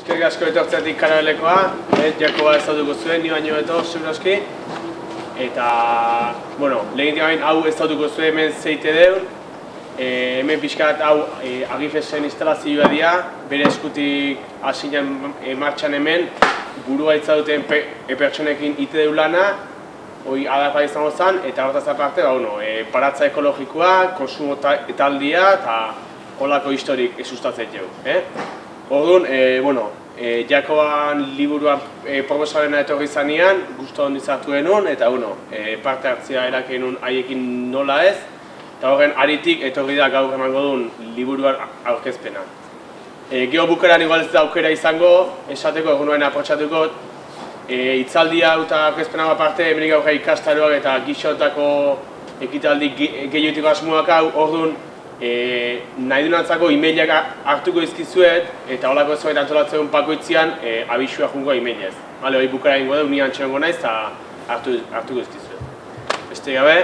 Eskerrik asko etortzeatik Karabelekoa, Jakoba ez dautuko zuen, ni baino beto, seguroski. Eta, bueno, lehentik hau ez dautuko zuen hemen zeite deur. Hemen pixkat hau Agifesen instalazioa dira, bere eskutik hasinan martxan hemen, burua itza duten pertsonekin ite deu lana, hori adarpa izango zen, eta hortaz aparte, paratza ekologikoa, konsumo taldia eta holako historik sustatzen jau. Orduan, Jakoban liburuan profesorena etorri zanean, gustu handi zartu genuen, eta parte hartzea erakein nun haiekin nola ez, eta horren aritik etorri da gaur emango duen liburuan aurkezpena. Gero bukaran igual ez da aukera izango, esateko egun nuen aprotxatuko, hitzaldia eta aurkezpena aparte, hemenik aurre ikastaroak eta gixotako ekitaldi gehioetiko asmoak hau, orduan, nahi dunantzako e-mailak hartuko izkizuet, eta holako zerbait antolatzen pakoitzian abisua jungo e-mailez. Hori bukara ingo dut, ni antxerongo naiz eta hartuko izkizuet. Beste gabe?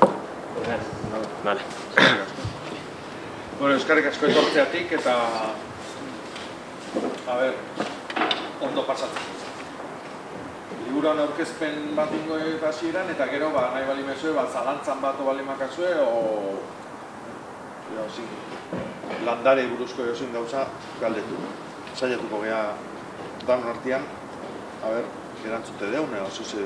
Eskerrik asko etortzeatik eta ondo pasatzen. Liburuan aurkezpen bat ingo hasieran eta gero nahi bali mezue, zalantzan bat bali makazue landare buruzko eozin gauza galdetu. Saiatuko geha danon artean, erantzute deun, zuze.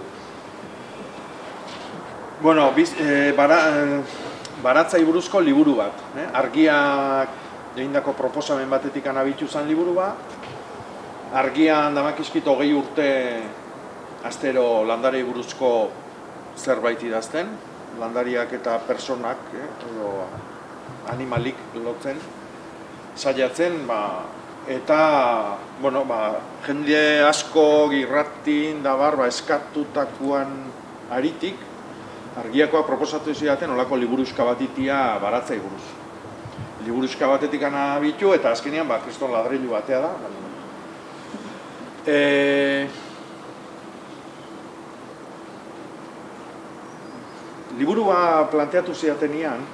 Bueno, baratzai buruzko liburu bat. Argiak egindako proposamen batetik anabitu zen liburu bat. Argian damakizkit 20 urte astero landarei buruzko zerbait idazten. Landariak eta personak, animalik lotzen, saiatzen, eta jende asko irratin dabar eskatutakoan aritik, argiakoa proposatu zidaten olako liburuska bat itia baratzai buruz. Liburuska batetik anabitu eta azkenean kriston ladrilu batea da. Liburua planteatu zidatenean,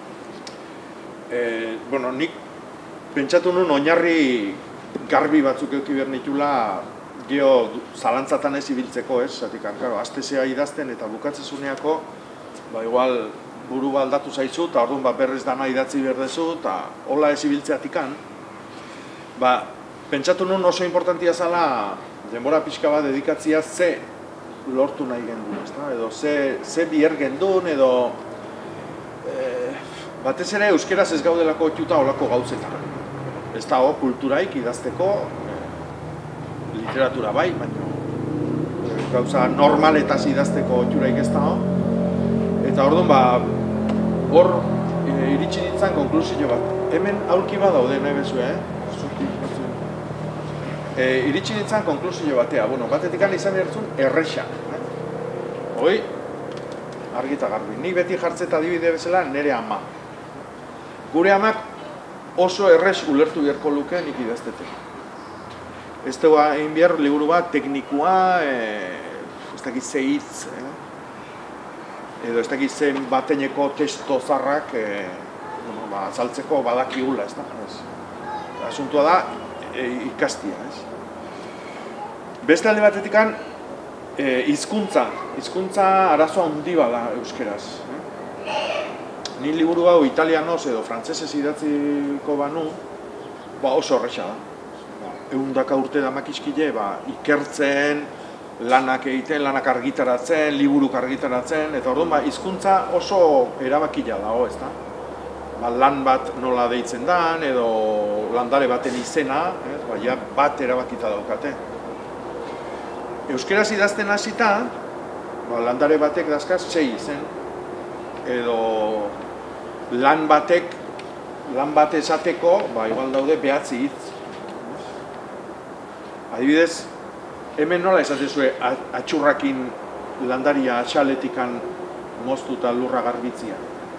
nik pentsatu nuen oinarri garbi batzuk euki behar nitula geho zalantzatan ez ibiltzeko, zatik, astezea idazten eta bukatzezuneako, igual buru aldatu zaizu, eta orduan berrez dana idatzi behar dezu, eta hola ez ibiltzeatikan, pentsatu nuen oso importantia zala denbora pixka bat dedikatzia ze lortu nahi gendun, edo ze biher gendun, edo batez ere euskeraz ez gaudelako otiuta olako gauzetan. Ez dago kulturaik idazteko, literatura bai, baina gauza normaletaz idazteko oturaik ez dago. Eta orduan, hor iritsi ditzan konklusio bat. Hemen aurki bat daude nahi bezue, iritsi ditzan konklusio batea. Batetik izan ertzun errexak. Hoi, argita garbi. Nik beti jartzeta adibide bezala nire ama. Gure amak oso errez ulertu beharko luke nik idaztetek. Ez dugu egin behar liburu bat teknikua, ez dakit ze hitz, edo ez dakit zen bateneko testo zarrak azaltzeko badakigula, ez da. Asuntua da ikastia, ez. Beste alde batetikan, hizkuntza arazoa handi bada euskeraz. Ni liburu hau italianoz edo frantzesez idatziko banu, oso horretxa da. 100 urte damakizkile, ikertzen, lanak egiten, lanak argitaratzen, liburuk argitaratzen, eta orduan, hizkuntza oso erabakila dago, ez da? Lan bat nola deitzen dan, edo landare baten izena, bat erabakita daukate. Euskeraz idazten hasita, landare batek dazkaz 6 izen, edo lan bat esateko, igual daude 9 hitz. Adibidez, hemen nola esatezue atxurrakin landaria atxaletikan moztu eta lurra garbitzia?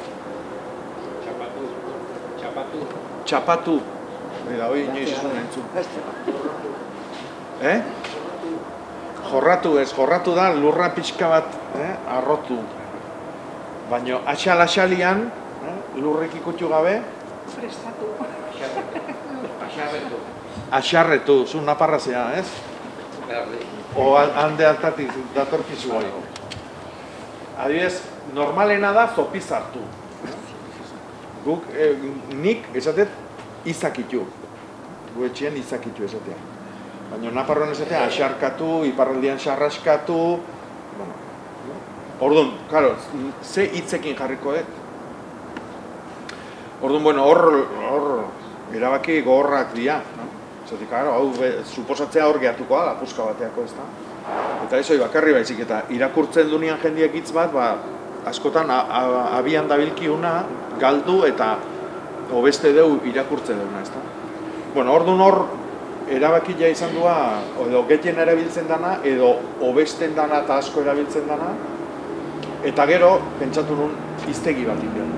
Txapatu. Eta hori inoiz izan entzun. Jorratu da lurra pixka bat arrotu. Baina atxal-atxalian, lurrek ikutu gabe, prestatu. Axarretu, zu naparra zea, ez? O hande altatik datorkizu hori. Adibidez, normalena da zopizartu. Nik esatet izakitu. Gu etxean izakitu esatea. Baina naparroan esatea axarkatu, iparraldian xarraskatu. Orduan, karo, ze hitzekin jarriko dut? Orduan, bueno, hor erabaki gogorrak dira. Zatik, hau suposatzea hor gehatuko da, puska bateako ez da. Eta ez hori bakarri baizik, eta irakurtzen dunean jendiek hitz bat, askotan abian dabilkiuna galdu eta hobeste deu irakurtze deuna, ez da. Bueno, orduan hor erabakia izan dua, edo gehien erabiltzen dana, edo hobesten dana eta asko erabiltzen dana, eta gero, pentsatu nun, hiztegi bat indian.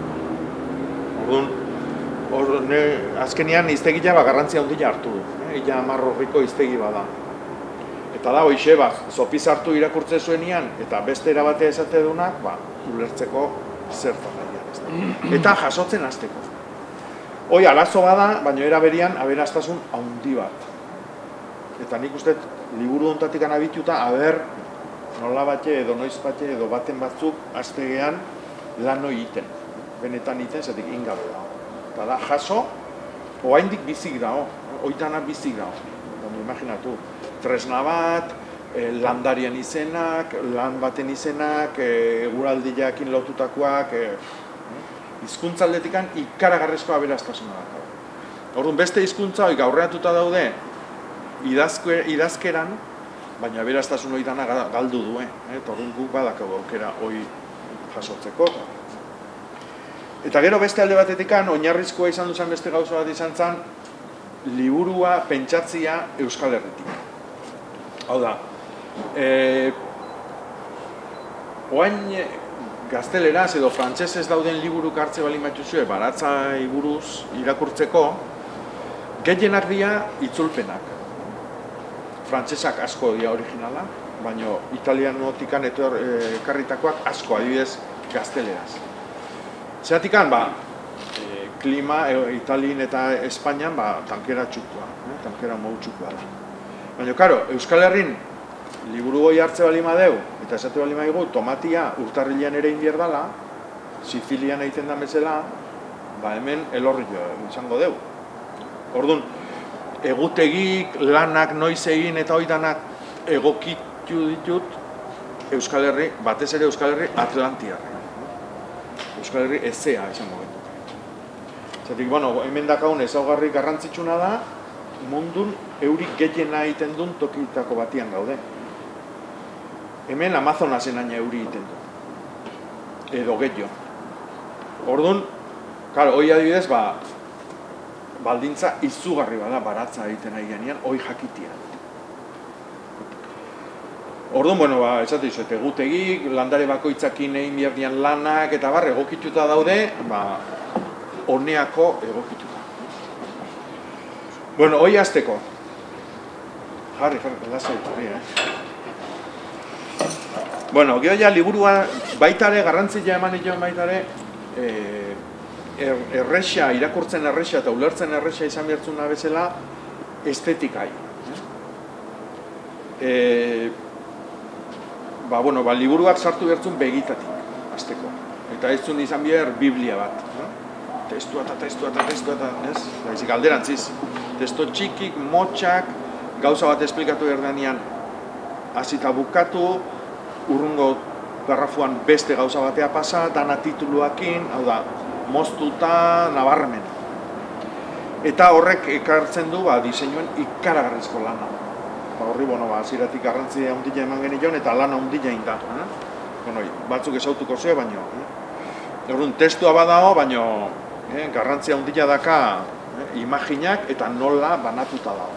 Orduan, azkenean hiztegia garrantzia handia hartu du. Ila marrorriko hiztegi bada. Eta da, hoxe, zopizartu irakurtze zuenian, eta beste erabatea esate dunak, ulertzeko zertan nahian. Eta jasotzen hasteko. Hoi, arazo bada, baina era berian, aberastasun handi bat. Eta nik uste, liburu ontatik anabituta, nola batxe, edo noiz batxe, edo baten batzuk, astegean lan hoi iten. Benetan iten, zetik ingabe dago. Eta da, jaso, oaindik bizik dago. Oitanak bizik dago. Imaginatu, tresna bat, landarian izenak, lan baten izenak, eguraldiakin lotutakoak, hizkuntza aldetikan ikaragarrezko aberastasuna da. Orduan, beste hizkuntza hori gaurreatuta daude idazkeran, baina aberastasun hori dana galdu duen. Orduan guk badakago aukera hori jasotzeko. Eta gero beste alde batetikan, oinarrizkoa izan duzan beste gauza bat izan zen, liburua pentsatzia Euskal Herritik. Hau da, oain gazteleraz edo frantsesez dauden liburuk hartze bali matuzue baratzai buruz irakurtzeko, gehienak dira itzulpenak. Frantsesak asko dira originala, baina italianotikan ekarritakoak asko, adibidez gazteleraz. Zeratikan, klima, Italien eta Espainian, tankera txukua, tankera mou txukua da. Baina, karo, Euskal Herrin liburu goi hartze bali madeu, eta esate bali maigu, tomatia urtarrilean ere indier dala, Sicilian egiten da bezala, hemen elorri izango deu. Orduan, egutegik, lanak, noiz egin eta oidanak egokitu ditut Euskal Herri, batez ere Euskal Herri Atlantiarra. Euskal Herri ezea izango gendu. Zatik, hemen dakaun ezaugarri garrantzitsuna da, mundun eurik gehiena egiten duen tokitako batian gaude. Hemen Amazonasen aina euri egiten du. Edo gehiago. Orduan, hoi adibidez, baldintza izugarri bada baratza egiten ari genean, hoi jakitia. Orduan, esate dizuet, egutegik, landare bakoitzakin egin bihardian lanak, eta egokituta daude, honeako egokituta. Hoi azteko. Jarri, lasai, geho ja, liburua baitare, garrantzia eman ituen baitare, erresa, irakurtzen erresa eta ulertzen erresa izan behartzuna bezala, estetikai. Liburuak sartu behartzun begitatik, azteko. Eta ez zuen izan behar Biblia bat. Testua eta, ez? Baizik alderantziz. Testo txikik, motxak, gauza bat esplikatu erdanean hasita bukatu, urrungo garrafuan beste gauza batea pasa, dana tituluakin, hau da, moztuta, nabarmen. Eta horrek ekartzen du, diseinuen ikaragarrizko lana. Horri, ziratik garrantzia handia eman genion eta lana handia inda. Batzuk esautuko zuen, baino. Orduan, testua badao, baino, garrantzia handia daka imaginak eta nola banatuta dago.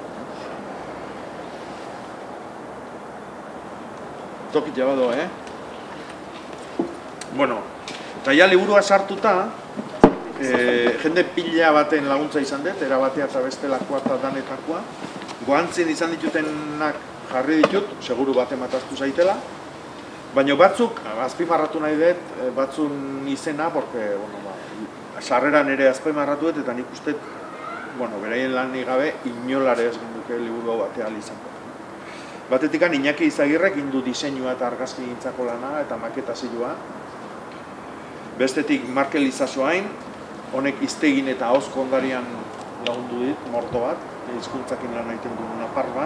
Tokit jabado, eta ja liburua sartuta, jende pila baten laguntza izan dut, erabatea eta bestelakoa eta danetakoa. Goantzien izan ditutenak jarri ditut, seguru baten mataztu zaitela. Baina batzuk, azpimarratu nahi dut, batzun izena, porque, sarreran ere azpimarratu dut, eta nik uste bueno, beraien lanik gabe, inolare ez ginduke liburu batea izango. Batetik Iñaki Izagirrek indu diseinua eta argazki gintzako lana eta maketazioa. Bestetik Markel Izasoain, honek iztegin eta ahozko ondarian lagundu dit, mordo bat, hizkuntzakin lan egiten duen apar bat.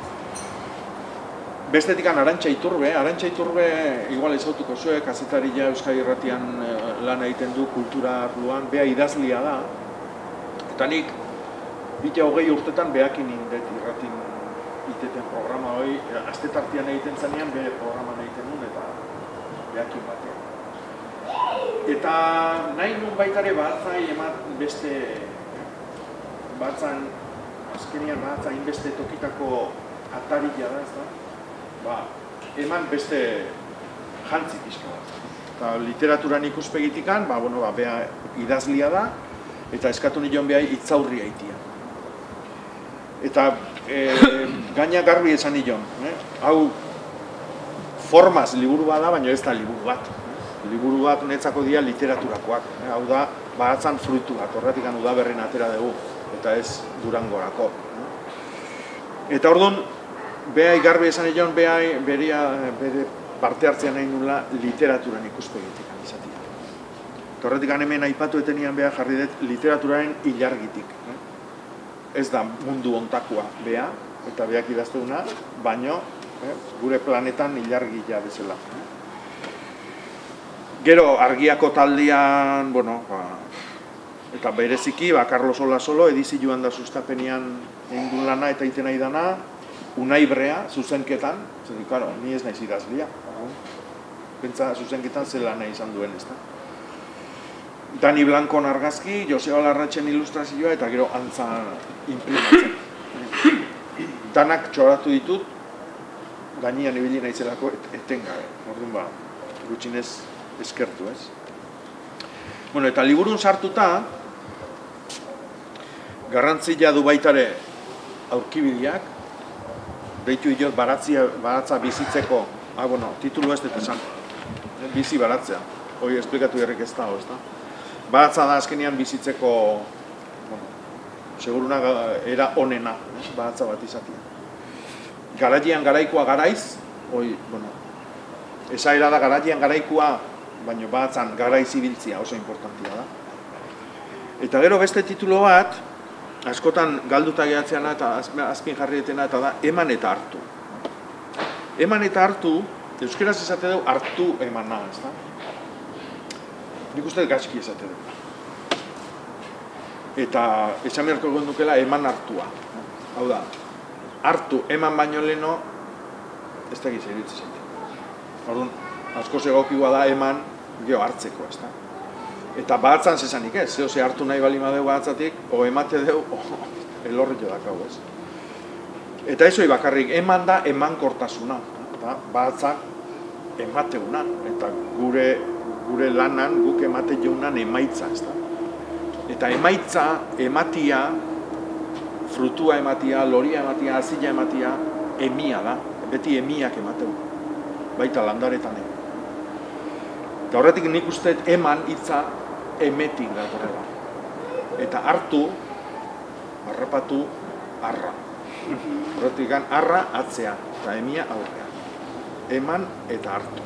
Bestetik Arantxa Iturbe, igual ezautuko zuek, kazetaria Euskadi Irratian lan egiten du kultura arloan, bea idazlia da. Eta nik, 20 urtetan behakin indet irratin iteten programa hori, astetartian egiten zanean, bere programan egiten duen eta behakin batean. Eta nahi nun baitare batzai eman beste batzan, azkenian batzai inbeste tokitako atarila da, ez da? Eman beste jantzi pixka bat. Eta literaturan ikuspegitikan, bea idazlia da, eta eskatu nion behai itzaurria itia. Eta gaina garbi esan nion, hau formaz liburu bat da, baina ez da liburu bat. Liburu bat netzako dira literaturakoak, hau da, batzan fruitu bat, horretik udaberrin atera dugu, eta ez Durangorako. Eta orduan, behai garbi esan nion, bere parte hartzean nahi nula literaturan ikuspegitik izatea. Eta horretik hemen aipatu etenian behar jarri dut literaturaren ilargitik. Ez da mundu ontakoa beha, eta behak idazteuna, baino gure planetan ilargia bezala. Gero argiako taldean, eta bereziki, Carlos Olasolo, edizioan da sustapenean egin duen lana eta iten nahi dana, Unai Brea, zuzenketan, ni ez naiz idazlia, pentsa zuzenketan zela nahi izan duen ez da. Dani Blankon argazki, Joseba Larratxen ilustrazioa eta gero antza imprimatzen. Danak txoratu ditut, gainean ibili naizelako etengabe, orduan gutxinez eskertu ez. Eta liburun sartuta, garrantzia du baitare aurkibideak, deitu diot baratza bizitzeko, titulu ez dut esan, bizi baratzea, hori esplikatu errek ez dago, ez da? Baratza da azkenean bizitzeko, seguruna era onena, baratza bat izatea. Garaian garaikoa garaiz, esaera da garaian garaikoa, baina baratzan garaiz ibiltzia oso importantia da. Eta gero beste titulo bat, askotan galduta gehatzeana eta azpin jarrietena eta da eman eta hartu. Eman eta hartu, euskeraz esate dugu hartu emana, ez da? Nik uste gaizki esate dugu. Eta esan beharko gondukela eman hartua. Hau da, hartu eman baino leheno, ez da gizia iritzi zaite. Orduan, asko zegokikoa da eman geho hartzeko, ez da? Eta batzan zezanik ez, ze hartu nahi bali madeu batzatik, o emate deu, elorri jo dakau ez. Eta ez hori bakarrik, eman da eman kortasuna, batzak emateuna, eta gure lanan guk emate jaunan emaitza, ez da. Eta emaitza, ematia, frutua ematia, loria ematia, azila ematia, emia da, beti emiak emateu, baita landaretan egin. Eta horretik nik uste eman hitza emetik datorrela. Eta hartu, harrapatu, arra. Horretik arra atzea, eta emia aurrean. Eman eta hartu.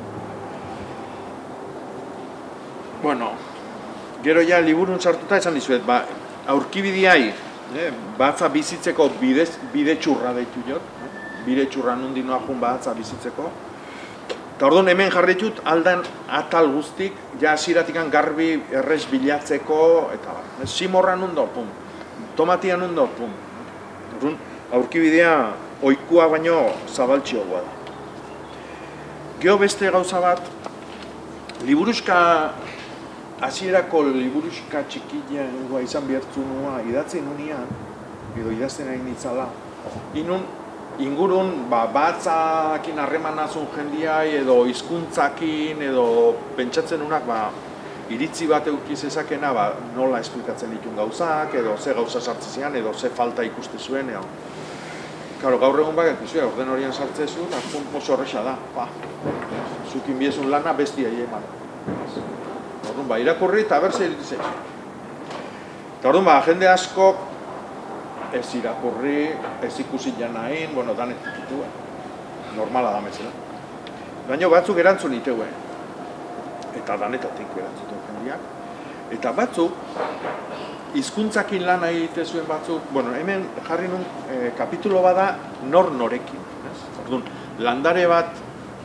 Gero ja liburun sartuta esan dizuet, aurkibideai, batza bizitzeko bide txurra deitu jot, bide txurra nundi noajun batza bizitzeko. Eta orduan hemen jarritut aldan atal guztik, ja hasieratikan garbi errez bilatzeko, eta simorra nundo, pum. Tomatia nundo, pum. Orduan aurkibidea oikua baino zabaltxioa da. Gero beste gauza bat, liburuska, hasierako liburuska txikila izan behartzu nua idatzen unian, edo idazten ari nitzala, ingurun batzakin harremanazun jendiai edo hizkuntzakin edo pentsatzen unak iritzi bat eukiz ezakena nola esplikatzen ditun gauzak edo ze gauza sartzezian edo ze falta ikuste zuen gaur egun ikusia orden horien sartzezu hartzun oso horreza da zukin biezun lana bestia eman orduan irakurri eta berze iritzen Eta orduan, jende askok ez irakurri, ez ikusi janain, bueno, danetik ditu, normala da metzela. Baina batzuk erantzun iteue, eta danetatik erantzuten jendeak. Eta batzuk, hizkuntzakin lan egite zuen batzuk, bueno, hemen jarri nun kapitulo bada nor norekin. Orduan, landare bat,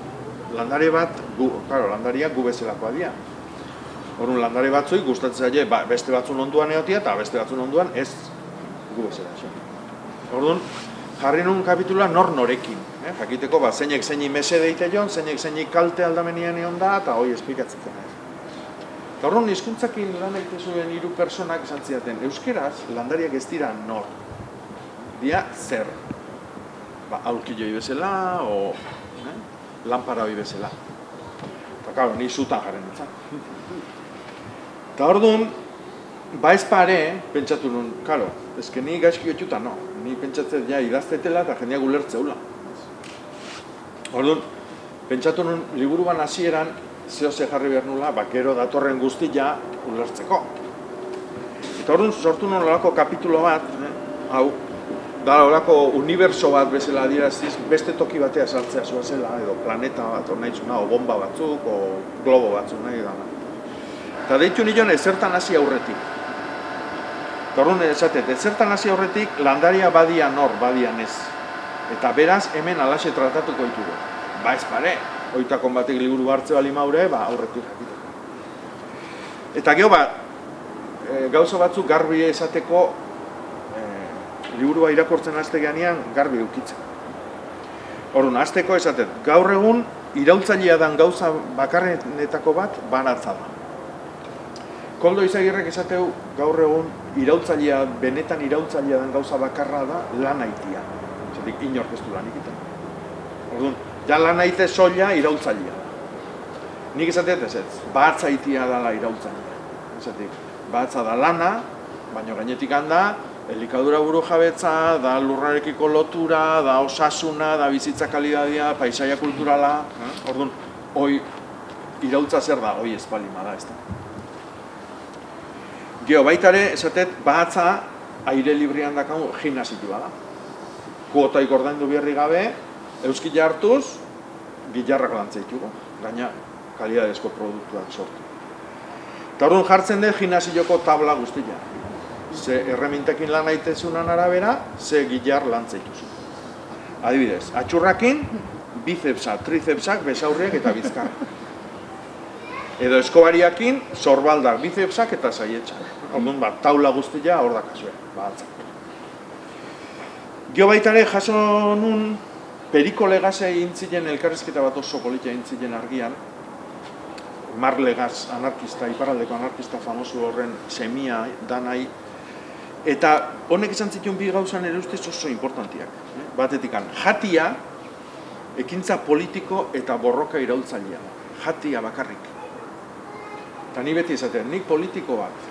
landariak gu bezalakoa dira. Orduan, landare batzuik gustatzen zaie beste batzun onduan egotia eta beste batzun onduan ez gu bezala. Orduan, jarri nun kapitula nor norekin. Jakiteko, zeinek zeini mese deite joan, zeinek zeini kalte aldamenien egon da, eta hoi esplikatzen zen. Eta orduan, hizkuntzakin lan egite zuen 3 personak esan zidaten, euskeraz, landariak ez dira nor. Dia zer. Aulkiloi bezala, o lanpara hoi bezala. Eta, karo, ni zutan jaren ditzan. Eta orduan, ez pare, pentsatu nun, karo, ezke ni gaizki otxuta, no. Ni pentsatzen ja idaztetela eta jendeak ulertzeula. Orduan, pentsatu nun, liburuan hasieran, zehose jarri behar nula, gero datorren guztia ulertzeko. Eta orduan, sortu nun olako kapitulo bat, hau, da olako uniberso bat bezala adieraztiz, beste toki batea sartzea zuazela, edo planeta bat, o nahi zuna, o bomba batzuk, o globo batzuk nahi dana. Eta deitu nion ezertan hasi aurretik. Eta orduan esatet, ezertan hasi aurretik landaria badia nor, badia ez. Eta beraz, hemen alaxe tratatuko ditugu. Ez pare, oitakon batek liburu hartze bali maure, aurretik jakiteko. Eta geho gauza batzuk garbi esateko, liburua irakortzen haste ganean garbi eukitzen. Orduan, hasteko esatet, gaur egun iraultzailea dan gauza bakarrenetako bat baratza da. Koldo Izagirrek esateu gaur egun benetan iraultzailea den gauza bakarra da lan haitia. Zatik, inork ez du lan ikiten. Orduan, ja lan haite soila iraultzailea. Nik esatet ez ez, bahatza haitia dala iraultzailea. Zatik, bahatza da lana, baina gainetik handa, elikadura buru jabetza, da lurrarekiko lotura, da osasuna, da bizitza kalidadea, paisaia kulturala. Orduan, hoi iraultza zer da, hoi ez balima da ez da. Geo, baitare, esatet, bahatza aire librian dakamu gimnasitua da. Kuotaik ordaindu berri gabe, euskila hartuz, gilarrak lantzeitugu, gaina kalidadezko produktuak sortu. Eta orduan jartzen den gimnasioko tabla guztia. Ze erremintekin lan aitezunan arabera, ze gilar lantzeituzu. Adibidez, atxurrakin, bicepsak, tricepsak, besaurriak eta bizkarrak. Edo eskobariakin, sorbaldak, bicepsak eta saietxak. Orduan, taula guztia hor dakazue, batzak. Gio baitare, jaso nun, Periko Legase intzilen elkarrizketa bat oso politia intzilen argian, Mar Legaz anarkista, iparraldeko anarkista famosu horren semia danai, eta honek esan zituen bi gauzan ere ustez oso importantiak. Batetikan, jatia, ekintza politiko eta borroka iraultzailea. Jatia bakarrik. Eta ni beti esaten, nik politiko bat.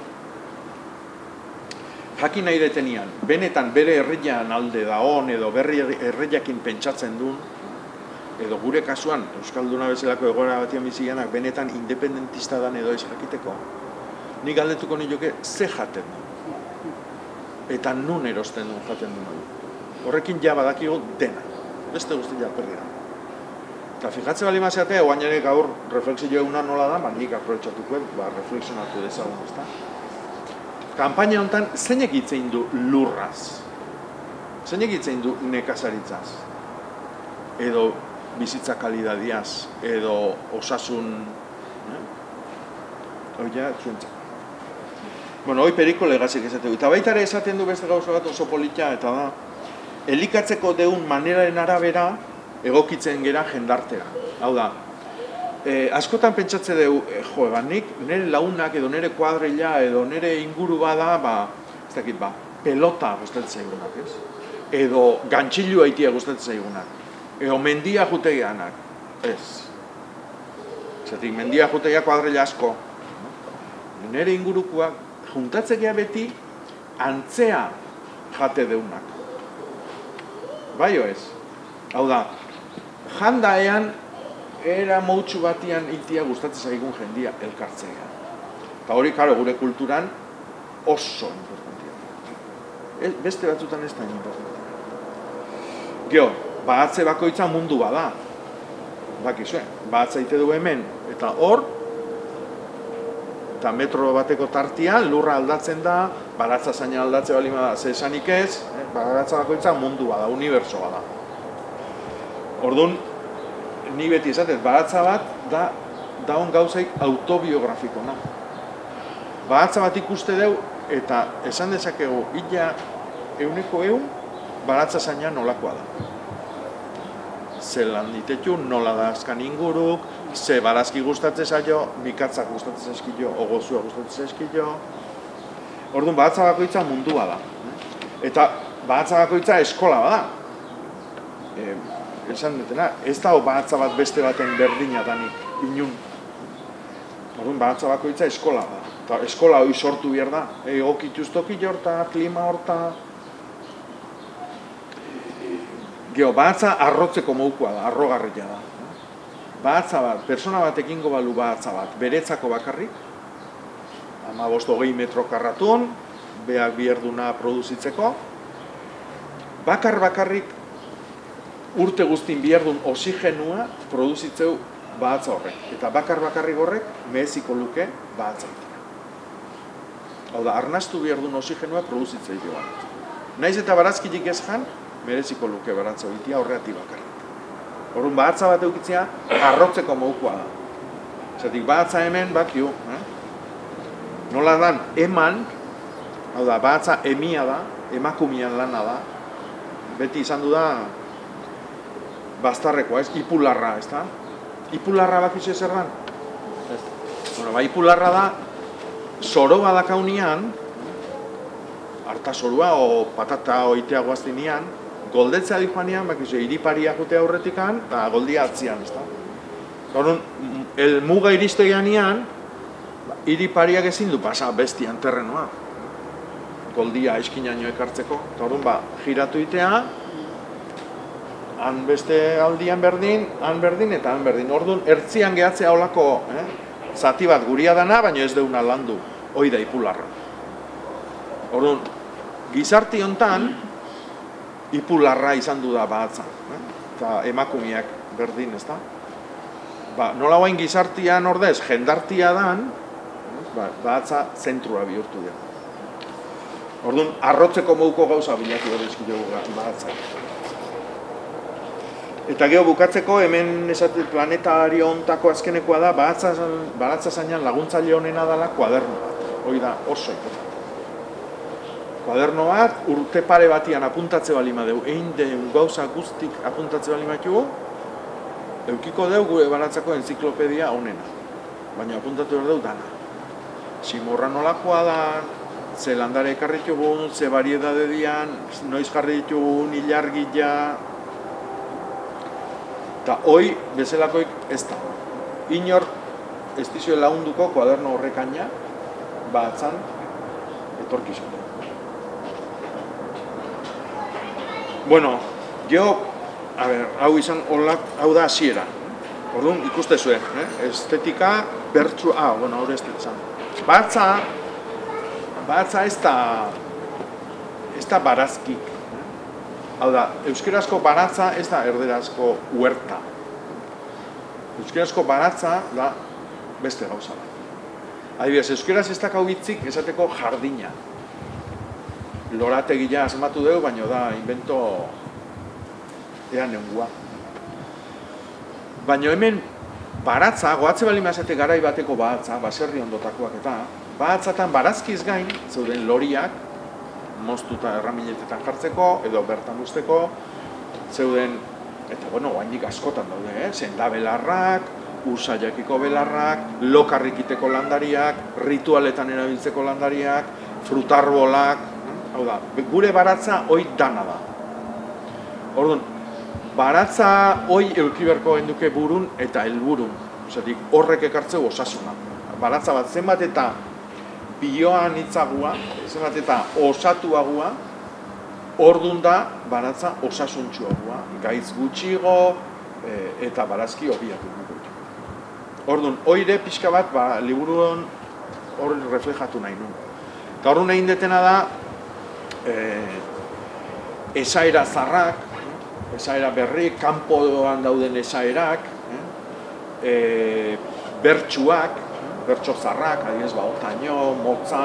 Jakin nahi detenian, benetan bere herrian alde da hon, edo berri herriakin pentsatzen duen, edo gure kasuan, Euskalduna bezalako egoera batian biziganak, benetan independentista dan edo ez jakiteko, nik galdetuko nioke ze jaten du. Eta nun erosten duen jaten duen. Horrekin ja badakigu dena. Beste guztia perri da. Eta fijatze bali mazeatea, oain ere gaur reflexio eguna nola da, nik aprobetxatuko, reflexionatu dezagun, ezta? Kampaina honetan, zeinek hitzein du lurraz? Zeinek hitzein du nekazaritzaz? Edo bizitza kalidadiaz, edo osasun... Oia, zuentzak. Bueno, hoi Periko Legasek esategu. Eta baita ere esaten du beste gauza bat oso politia, eta da, elikatzeko deun maneraren arabera egokitzen gera jendartera. Hau da, askotan pentsatze dugu, nik nire launak edo nire kuadrilla edo nire inguru bada, ez dakit, pelota gustatzen zaigunak, ez? Edo gantxilua itia gustatzen zaigunak. Edo mendia jutegianak, ez. Zatik, mendia jutegia kuadrilla asko. Nire ingurukoak juntatzea beti antzea jate deunak. Bai o ez? Hau da, jandaean era moutxu batian itia gustatzen zaigun jendia elkartzea. Eta hori, karo, gure kulturan oso importantia. Beste batzutan ez da importantia. Gero, bahatze bakoitza mundu bada. Bakizue, bahatza ite du hemen, eta hor, eta metro bateko tartia, lurra aldatzen da, baratza zaina aldatze bali bada, ze esanik ez, baratza bakoitza mundu bada, uniberso bada. Orduan, ni beti esatez, baratza bat da on gauzaik autobiografikona. Baratza bat ikuste deu, eta esan dezakegu, illa euneko baratza zaina nolakoa da. Zelan ditetxu, nola da azkan inguruk, ze barazki gustatzen zaio, mikatzak gustatzen zaizkio, ogozua gustatzen zaizkio. Orduan, bahatza bakoitza mundua da. Eta bahatza bakoitza eskola bada. Esan dutena, ez dago bahatza bat beste baten berdina danik, inun. Orduan, bahatza bakoitza eskola bada. Eta eskola hori sortu behar da. Egokituz toki horta, klima horta. Gero, bahatza arrotzeko moukua da, arrogarria da. Bahatza bat, persona bat ekingo balu bahatza bat, beretzako bakarrik, 15-20 metro karratun, beak bierduna produzitzeko, bakarrik urte guztin bierdun oxigenua produzitzeu bahatza horrek. Eta bakarrik horrek meheziko luke bahatza horrek. Hau da, arnastu bierdun oxigenua produzitzei joan. Naiz eta barazkilik ez jan, mereziko luke baratza horitia horreati bakarrik. Horren bahatza bat eukitzea, arrotzeko moukua da. Zatik bahatza hemen bakio. Nola dan eman, hau da, bahatza emia da, emakumian lana da. Beti izan du da, bastarrekoa, ez? Ipularra, ez da? Ipularra bakizu zer dan? Bueno, ba, ipularra da, soroa dakaunian, harta sorua o patata oitea guaztinian, goldetzea di joanean, bakizu, iriparia jute aurretikan, eta goldia atzian, ez da? Horren, el muga iristegianean, iripariak ezin du pasa bestian terrenoa. Goldia eskinaino ekartzeko. Eta horren, giratu itea, han beste aldian berdin, han berdin eta han berdin. Orduan, ertzian gehatzea olako zati bat guria dana, baina ez deuna landu. Hoi da ipularra. Orduan, gizarti hontan, ipularra izan du da bahatza. Eta emakumiak berdin, ez da? Nola guain gizartian ordez, jendartia dan, bahatza zentrua bihurtu dira. Orduan, arrotzeko mouko gauza bilatu horrezkio bahatzak. Eta gero bukatzeko, hemen esate planetario ontako azkenekoa da, bahatza zainan laguntzaile honena dela kuaderno bat. Hoi da, oso importante. Kuaderno bat, urte pare batian apuntatze bali madeu, egin den gauza guztik apuntatze bali matugu, eukiko deu gure baratzako enziklopedia honena. Baina apuntatu behar deu dana. Simorra nolakoa da, ze landare ekarri ditugun, ze variedade dian, noiz jarri ditugun, ilargila. Eta hoi, bezalakoik ez da. Inor, ez dizue launduko kuaderno horrekaina, batzan, etorkizun. Bueno, hau izan, hau da hasiera. Orduan, ikuste zuen, estetika, bertsu, hori estetzen. Bahatza ez da barazkik. Hau da, euskerazko baratza ez da erderazko huerta. Euskerazko baratza da beste gauza bat. Adibidez, euskeraz ez dakau hitzik esateko jardina. Lorategia asmatu dugu, baina da invento ean neungua. Baina hemen baratza, goatze bali mazate garai bateko bahatza, baserri ondotakoak eta, bahatzatan barazkiz gain, zeuden loriak, moztuta erramiletetan jartzeko, edo bertan usteko, zeuden, eta bueno, oainik askotan daude, sendabelarrak, ursaiakiko belarrak, lokarrikiteko landariak, ritualetan erabiltzeko landariak, frutarbolak, hau da, gure baratza hoi dana da. Orduan, baratza hoi eukiberko genduke burun eta helburun, osetik horrek ekartzeu osasuna. Baratza bat zenbat eta bioan hitzagua, zenbat eta osatuagua, orduan da baratza osasuntxuagua, gaitz gutxigo eta barazki hobiak dugu. Orduan, oire pixka bat, liburuan hori reflejatu nahi nuen. Eta horren egin detena da, esaera zarrak, esaera berri, kanpoan dauden esaerak, bertsuak, bertso zarrak, adibidez, otaino, motza,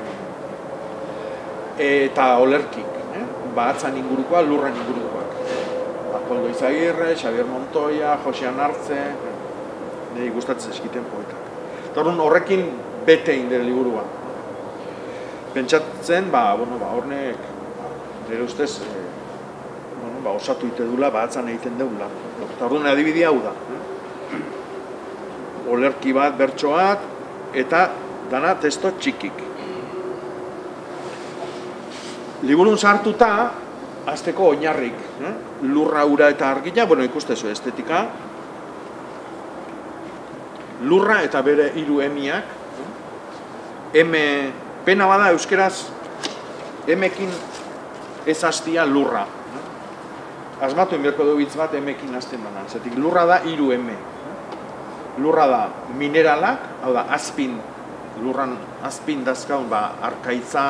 eta olerkik, bahatzan ingurukoa, lurren ingurukoak. Koldo Izagirre, Xabier Montoya, Josean Artze, niri gustatzen eskiten poetak. Eta horrekin bete indere liburua. Pentsatzen, hornek, nire ustez, osatu ite dula, bahatzan egiten deula. Eta orduan adibidea hau da. Olerki bat, bertso bat, eta dana testo txikik. Liburun sartuta, azteko oinarrik, lurra, ura eta argia, ikustezu estetika, lurra eta bere hiru emiak, pena bada euskeraz, emekin ez hastia lurra. Asmatu inberko du bitz bat emekin hasten dana, zetik lurra da hiru eme. Lurra da mineralak, hau da, azpin, lurran azpin dazkaun, arkaitza,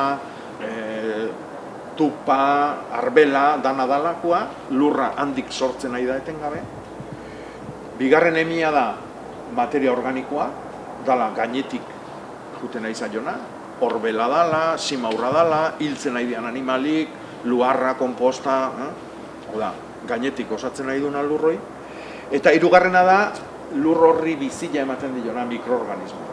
tupa, arbela, dana dalakoa, lurra handik sortzen nahi da etengabe. Bigarren emia da materia organikoa, dala gainetik juten nahi zaiona, horbela dala, simaurra dala, hiltzen nahi dian animalik, luarra, komposta, gainetik osatzen nahi duna lurroi. Eta hirugarrena da, lur horri bizila ematen diona mikroorganismo.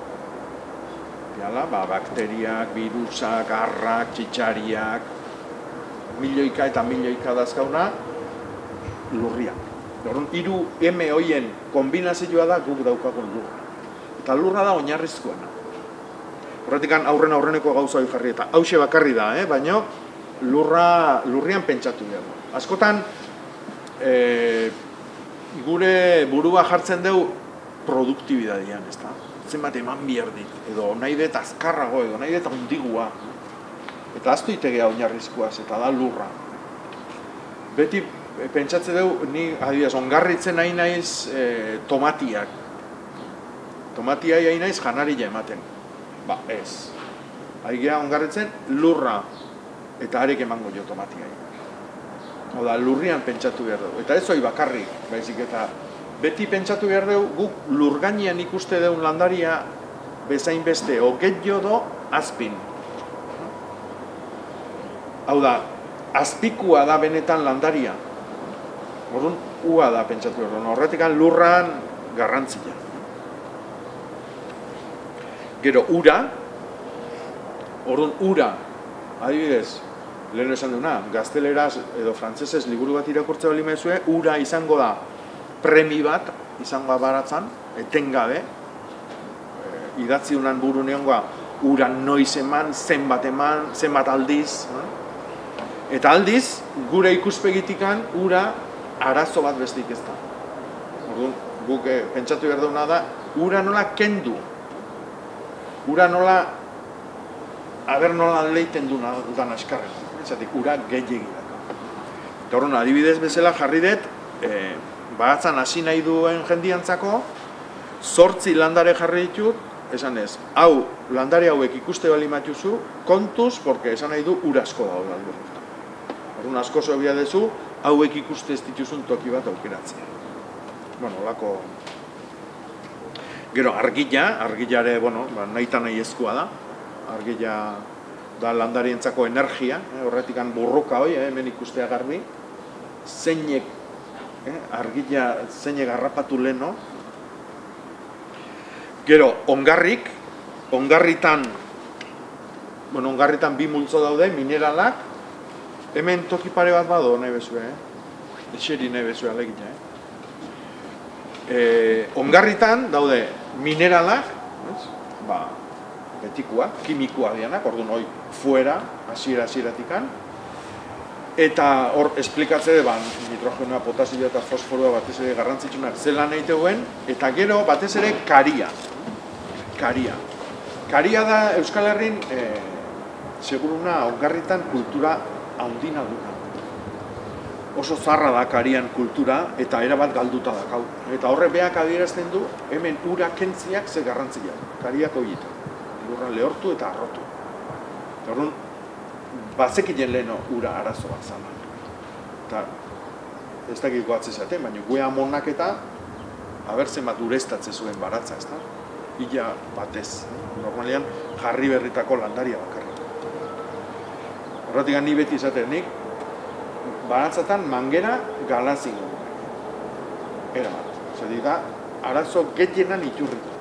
Bakteriak, virusak, arrak, txitxariak, milioika eta milioika dazkauna, lurriak. Hiru eme hoien kombinazioa da guk daukagun lurra. Eta lurra da oinarrizkoena. Horretik aurreneko gauza hori jarri eta hause bakarri da, baina lurrian pentsatu behar. Askotan, gure burua jartzen dugu produktibidadian, ez da? Zenbat eman behar dit, edo nahi dut azkarrago, edo nahi dut hundigua. Eta aztu itegea oinarrizkoaz, eta da lurra. Beti pentsatze dugu, ni adibidez, ongarritzen nahi naiz tomatiak. Tomatiai nahi naiz janarila ematen. Ez. Aigea ongarritzen lurra, eta arek emango jo tomatiai. Oda, lurrian pentsatu behar dugu. Eta ez hori bakarrik, baizik eta beti pentsatu behar dugu, guk lurgainean ikuste dugun landaria bezain beste, oget jo do azpin. Hau da, azpikua da benetan landaria. Orduan, ua da pentsatu behar dugu. Horretik lurran garrantzia. Gero, ura. Orduan, ura, adibidez, lehen esan duna, gazteleraz edo frantzesez liburu bat irakurtze bali mezue, ura izango da premi bat, izango baratzan, etengabe, idatzi unan buru neongoa, ura noiz eman, zenbat aldiz, eta aldiz, gure ikuspegitikan, ura arazo bat bestik ez da. Orduan, guk pentsatu behar duguna da, ura nola kendu, ura nola, aber nola leiten duna dudan askarren. Zatik, ura gehiagin daka. Eta horren, adibidez bezala jarri dut, bahatzan hasi nahi duen jendiantzako, 8 landare jarri ditut, esan ez, hau, landare hauek ikuste bali matuzu, kontuz, porque esan nahi du urasko da hori aldo. Horren, asko zobia dezu, hauek ikuste ez dituzun toki bat aukeratzea. Lako... Gero, argilare, nahi eta nahi ezkoa da, argila da landarientzako energia, horretikan burruka hoi, hemen ikustea garbi, zeinek, argila zeinek harrapatu leno. Gero, ongarritan bi multzo daude, mineralak, hemen toki pare bat bado nahi bezue, eseri nahi bezue alegia. Ongarritan daude mineralak, betikoa, kimikoa dianak, orduan hoi fuera, hasiera-hasieratikan, eta hor esplikatze nitrogenoa, potasioa eta fosforoa batez ere garrantzitsunak zelan egite duen, eta gero batez ere karia. Karia da Euskal Herrin, seguruna, ongarritan kultura handina duna. Oso zarra da karian kultura, eta erabat galduta dakau. Eta horre beak adierazten du, hemen ura kentziak ze garrantzia, kariak horietan. Lurran lehortu eta arrotu. Orduan, bazekien leheno ura arazo bat zala. Eta, ez dakit goatzen zaten, baina gue amonak eta abertzen bat ureztatze zuen baratza, ez da? Ila batez. Normalian, jarri berritako landaria bakarrik. Horretik ni beti izaten nik, baratzatan mangera galazik. Era bat. Zer da, arazo gehienan iturriko.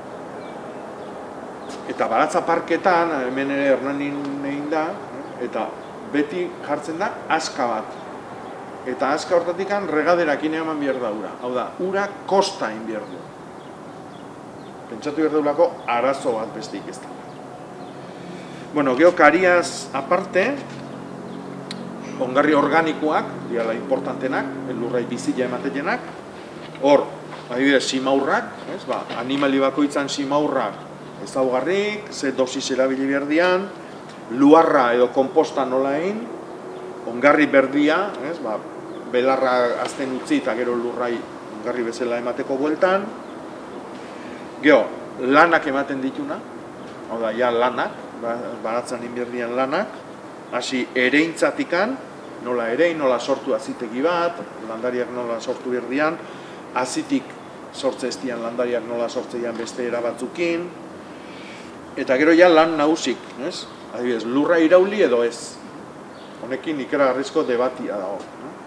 Eta baratza parketan, hemen ere Hernanin egin da, eta beti jartzen da aska bat. Eta aska hortatik regaderakin eman behar da ura. Hau da, ura kosta egin behar du. Pentsatu behar daulako arazo bat besteik ez da. Bueno, geho kariaz aparte, ongarri organikoak, diala importantenak, lurrai bizila ematetenak, hor, adibidez, simaurrak, animali bakoitzan simaurrak ezaugarrik, ze dosis erabili berdian, luarra edo komposta nola egin, ongarri berdia, belarra azten utzi eta gero lurrai ongarri bezala emateko bueltan, geho, lanak ematen dituna, hau da, ja lanak, baratzan inberdian lanak, hasi ereintzatikan, nola erein, nola sortu azitegi bat, landariak nola sortu berdian, azitik sortze estian landariak nola sortzeian beste erabatzukin, eta gero ja lan nagusik, adibidez, lurra irauli edo ez. Honekin ikaragarrizko debatia dago.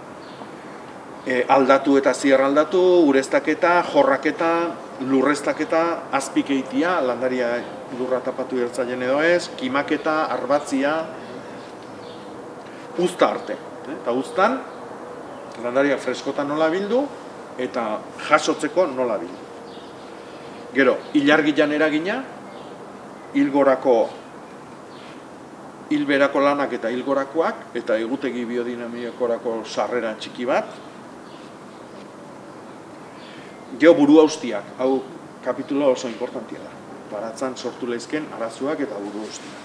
Aldatu eta zier aldatu, ureztaketa, jorraketa, lurreztaketa, azpikeitia, landaria lurra tapatu bertzaien edo ez, kimaketa, arbatzia, uzta arte. Eta uztan, landaria freskotan nola bildu, eta jasotzeko nola bildu. Gero, ilargilan eragina, hilgorako, hilberako lanak eta hilgorakoak, eta egutegi biodinamikorako sarrera txiki bat. Geo buru haustiak, hau kapitula oso importantia da. Baratzan sortu lehizken arazoak eta buru haustiak.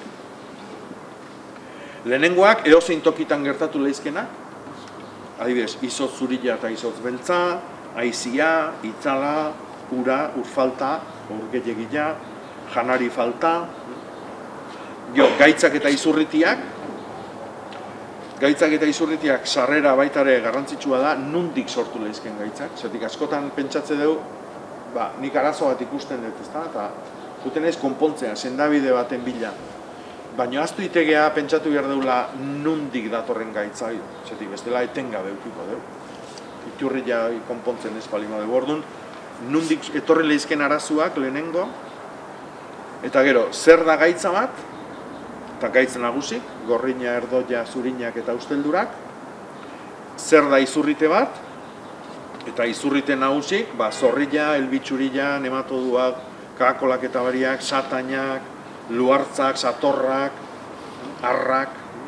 Lehenengoak edozein tokitan gertatu lehizkenak, adibidez, izotz zurila eta izotz beltza, aizia, itzala, ura, urfalta, urgelegila, janari falta, gaitzak eta izurritiak sarrera baitare garrantzitsua da, nundik sortu lehizken gaitzak. Zertik askotan pentsatze dugu, nik arazo bat ikusten dut, ezta? Eta juten ez konpontzea, sendabide baten bila. Baina aztu itegea pentsatu behar deula nundik datorren gaitza, zertik bestela etengabe eukiko dugu. Iturria konpontzen ez palima dugu orduan, nundik etorri lehizken arazoak lehenengo, eta gero, zer da gaitza bat, eta gaitz nagusik, gorrina, erdoia, zurinak eta usteldurak, zer da izurrite bat, eta izurrite nagusik, zorrilla, elbitsurilla, nematoduak, kakakolak eta bariak, satainak, luartzak, satorrak, arrak.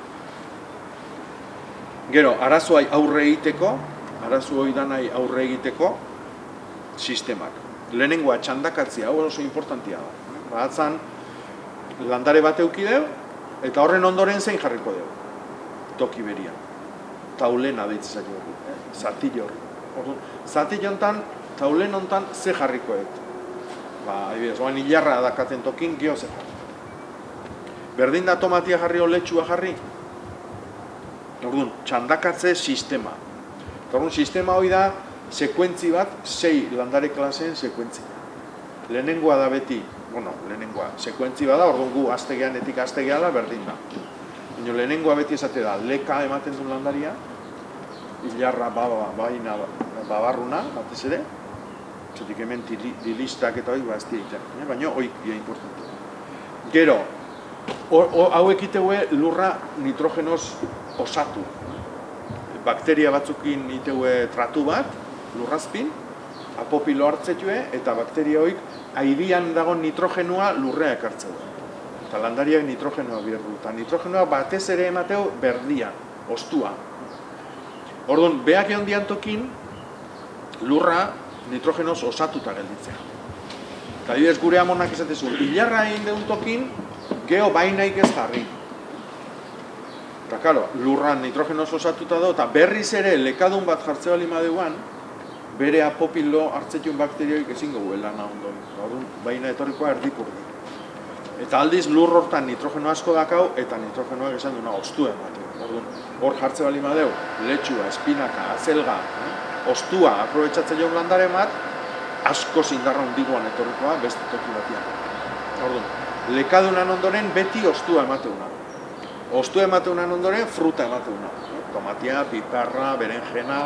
Gero, arazoai aurre egiteko, arazoai danai aurre egiteko, sistemak. Lehenengoa txandakatzia, hau oso importantia da. Baratzan, landare bat eukideu, eta horren ondoren zein jarriko dugu. Toki beria. Taulena deitzen zailo dugu. Zatillo hori. Zatillo hontan, taulen hontan ze jarriko dut. Adibidez, oan hilarra dakaten tokin, geho ze jarri. Berdin da tomatia jarri o letxua jarri. Orduan, txandakatze sistema. Orduan, sistema hori da, sekuentzi bat, 6 landare klaseen sekuentzi. Lehenengoa da beti, lehenengoa, sekuentzi bada, orduan gu aztegeanetik aztegeala berdin da. Lehenengoa beti esate da, leka ematen duen landaria, hilarra baina babarruna, batez ere, zetik hemen dilistak eta hori bazti egiten, baina hori dia importante. Gero, hau ekiteue lurra nitrogenoz osatu. Bakteria batzukin iteue tratu bat, lurrazpin, apopilo hartzetue, eta bakteria hoik aibian dago nitrogenua lurrea ekartze du. Eta landariak nitrogenua bierdu. Eta nitrogenua batez ere emateu berdia, ostua. Orduan, behak egon diantokin, lurra nitrogenoz osatuta gelditzea. Eta adibidez gure amonak esatezu, hilarra egin deun tokin, geho bainaik ez jarri. Eta, karo, lurra nitrogenoz osatuta da, eta berriz ere lekadun bat jartze bali madeuan, bere apopilo hartzetuen bakterioik ezin gogu lan ondoren. Orduan, baina etorrikoa erdipurdi. Eta aldiz lur hortan nitrogeno asko dakau, eta nitrogenoak esan duena ostua ematen. Hor jartze bali madeu, letxua, espinaka, azelga, ostua aprobetxatzen joan landare bat, asko zindarra hundiguan etorrikoa beste toki batian. Lekadunan ondoren beti ostua emateuna. Ostua emateuna ondoren fruta emateuna. Tomatia, piparra, berenjena.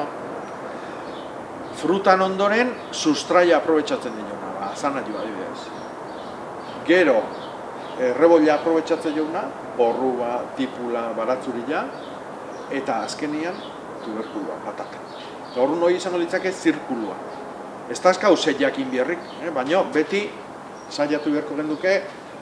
Frutan ondoren sustraia aprobetxatzen diona, azana joa adibidez. Gero, errebolla aprobetxatzen jouna, borrua, tipula, baratzurila, eta azkenian tuberkulua, patata. Horren hori izango litzake zirkulua. Ez da eskau zeiakin biherrik, baina beti saiatu beharko genduke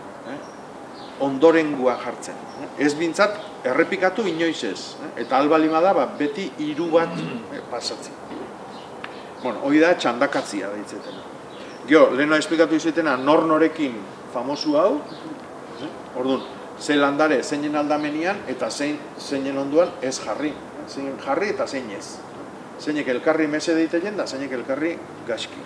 ondorengua jartzen. Ez bintzat errepikatu inoiz ez, eta albalima da beti hiru bat pasatzen. Bueno, hori da txandakatzia deitzetena. Gero, lehena esplikatu izaitena nornorekin famosu hau, orduan, ze landare zeinen aldamenian eta zeinen onduan ez jarri. Zein jarri eta zein ez. Zeinek elkarri mese deitelen da, zeinek elkarri gaski.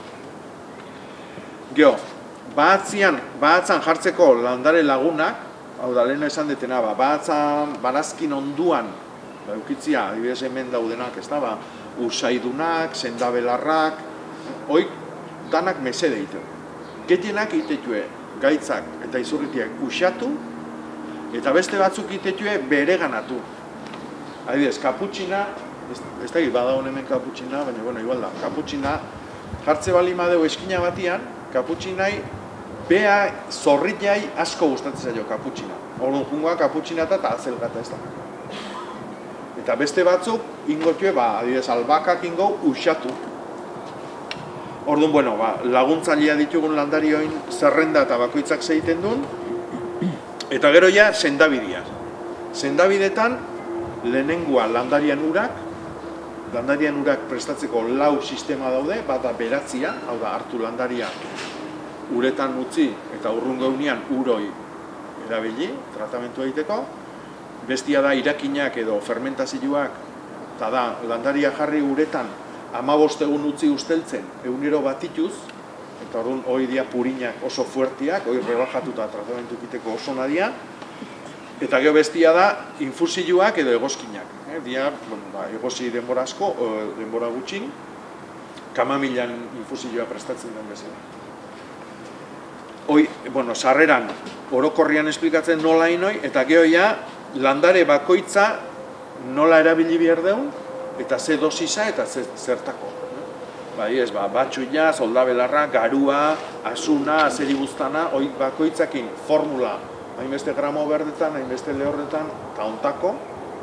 Gero, bahatzan jartzeko landare lagunak, hau da, lehena esan detena, bahatzan barazkin onduan, eukitzia, adibidez hemen daudenak, ez da, usaidunak, sendabelarrak, hoi danak mese deitu. Getienak itetue gaitzak eta izurritiak usatu, eta beste batzuk itetue bere ganatu. Adibidez, kaputxina, ez da bada hemen kaputxina, baina, bueno, igual da, kaputxina, jartze bali madeu eskina batian, kaputxinai, bea zorritjai asko gustatzen zaio kaputxina. Orduan jungoa kaputxina eta azelgata ez da. Eta beste batzuk, ingotue, adibidez, albakak ingo usatu. Orduan, bueno, laguntzailea ditugun landarioin zerrenda eta bakoitzak zeiten duen, eta gero ja, sendabideak. Sendabidetan, lehenengua landarian urak prestatzeko lau sistema daude, bata beratzia, hau da, hartu landaria uretan utzi eta urrungo egunean uroi erabili, tratamentu egiteko. Bestia da irakinak edo fermentazioak, eta da, landaria jarri uretan 15 egun utzi usteltzen, egunero batituz, eta orduan hori dia purinak oso fuertiak, hori rebajatuta tratamentu egiteko oso nadia, eta gero bestia da infusioak edo egozkinak. Dia, egozi denbora asko, denbora gutxin, kamamilan infusioa prestatzen den bezala. Hoi, bueno, sarreran orokorrian esplikatzen nola inoi, eta gero ja, landare bakoitza nola erabili behar deun, eta ze dosisa eta zertako. Batxuia, soldabelarra, garua, asuna, azeribuztana, hoi bakoitzakin formula, hainbeste gramo berdetan, hainbeste lehorretan, eta ontako.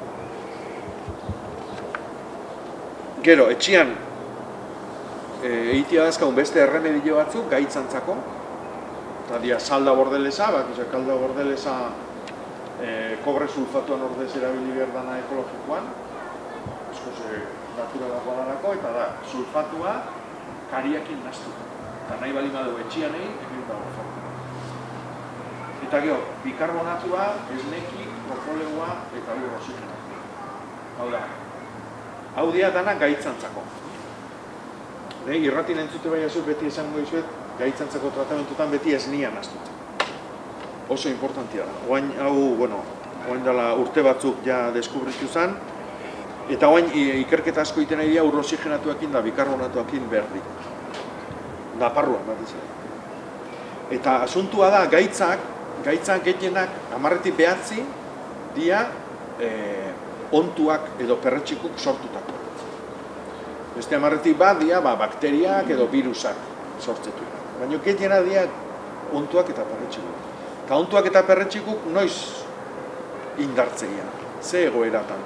Gero, etxian, egitea dazkaun beste erremedio batzuk, gaitzantzako, eta dia salda bordelesa, kalda bordelesa kobre sulfatuan ordez erabili behar dana ekologikoan, askoz naturalagoa darako, eta da, sulfatua kariakin naztu. Eta nahi bali madeu etxian egin, egin dago formula. Eta gero, bikarbonatua, esneki, propoleua eta ur oxigena. Hau da, hau dia dana gaitzantzako. Irratin entzute bai azut beti esango dizuet, gaitzantzako tratamentutan beti esnian naztutzen. Oso importantia da. Oain hau, bueno, oain dela urte batzuk ja deskubritu zen, eta oain ikerketa asko iten nahi dira ur oxigenatuekin da bikarbonatuekin berdi. Naparruan bat izan. Eta asuntua da, gaitzak gehienak 10-9 dia ontuak edo perretxikuk sortutako. Beste 10 bat dia bakteriak edo virusak sortzetu. Baina gehiena dia ontuak eta perretxikuk. Eta ontuak eta perretxikuk noiz indartzeia, ze egoeratan.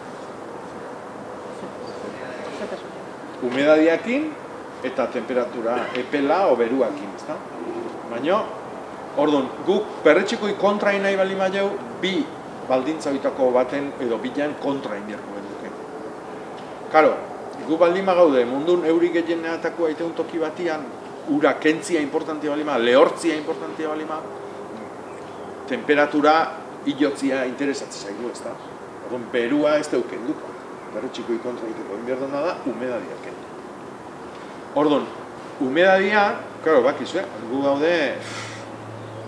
Humedadiakin eta temperatura epela o beruakin, ezta? Baina, orduan, guk perretxikoi kontra nahi bali maiau, bi baldintza bitako baten edo bilan kontra inbierko duke. Karo, gu baldima gaude, mundun eurik gehienetako aiteun toki batian, ura kentzia importantia balima, lehortzia importantia balima, temperatura hilotzia interesatzen zaigu, ez da? Orduan, berua ez deuken duko, perretxikoi kontra egiteko inbierdona da, humedadiak. Orduan, humedadia, karo, bakizue, gu gaude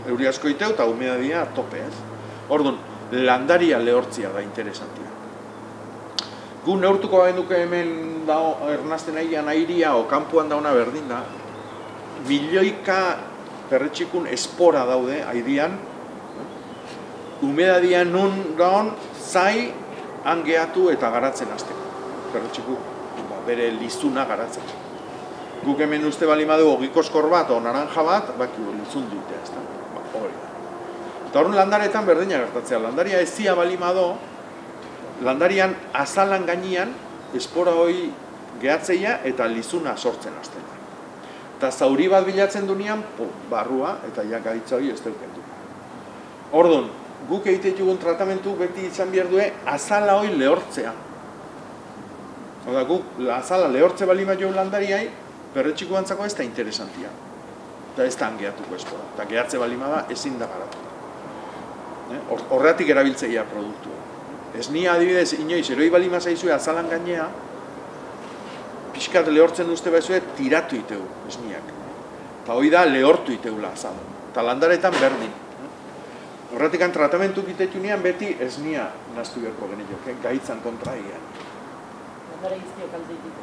euri asko iteu eta humedadia tope, ez? Orduan, landaria lehortzia da interesantia. Gu neurtuko genuke hemen ernazten aian airia o kanpuan dauna berdin da, milioika perretxikun espora daude aidian, humedadia nun gaon zai angeatu eta garatzen hasteko. Perretxiku bere lizuna garatzen. Guk hemen uste bali madu ogikoskor bat o naranja bat, baki lizun dute, ez da? Hori da. Eta horren landaretan berdina gertatzea. Landaria ezia bali mado, landarian azalan gainean espora hori gehatzeia eta lizuna sortzen hasten da. Eta zauri bat bilatzen dunean, barrua eta jakaitza hori ez deuken du. Orduan, guk egite dugun tratamentu beti izan behar due azala hori lehortzea. Oda, guk azala lehortze bali maio landariai, perretxiko antzako ez da interesantia. Eta ez da angeatuko espora. Eta gehatze bali da ezin da garatu. Horretik erabiltzeia produktua. Ez nia adibidez, inoiz, eroi bali mazaizue azalan gainea, pixkat lehortzen uste baizue, tiratu iteu, esniak. Eta hori da, lehortu iteula azala. Eta landaretan berdin. Horretik tratamentu kitetunean beti esnia naztu beharko genio, gaitzan kontra egian. Landare iztiak alde ditu?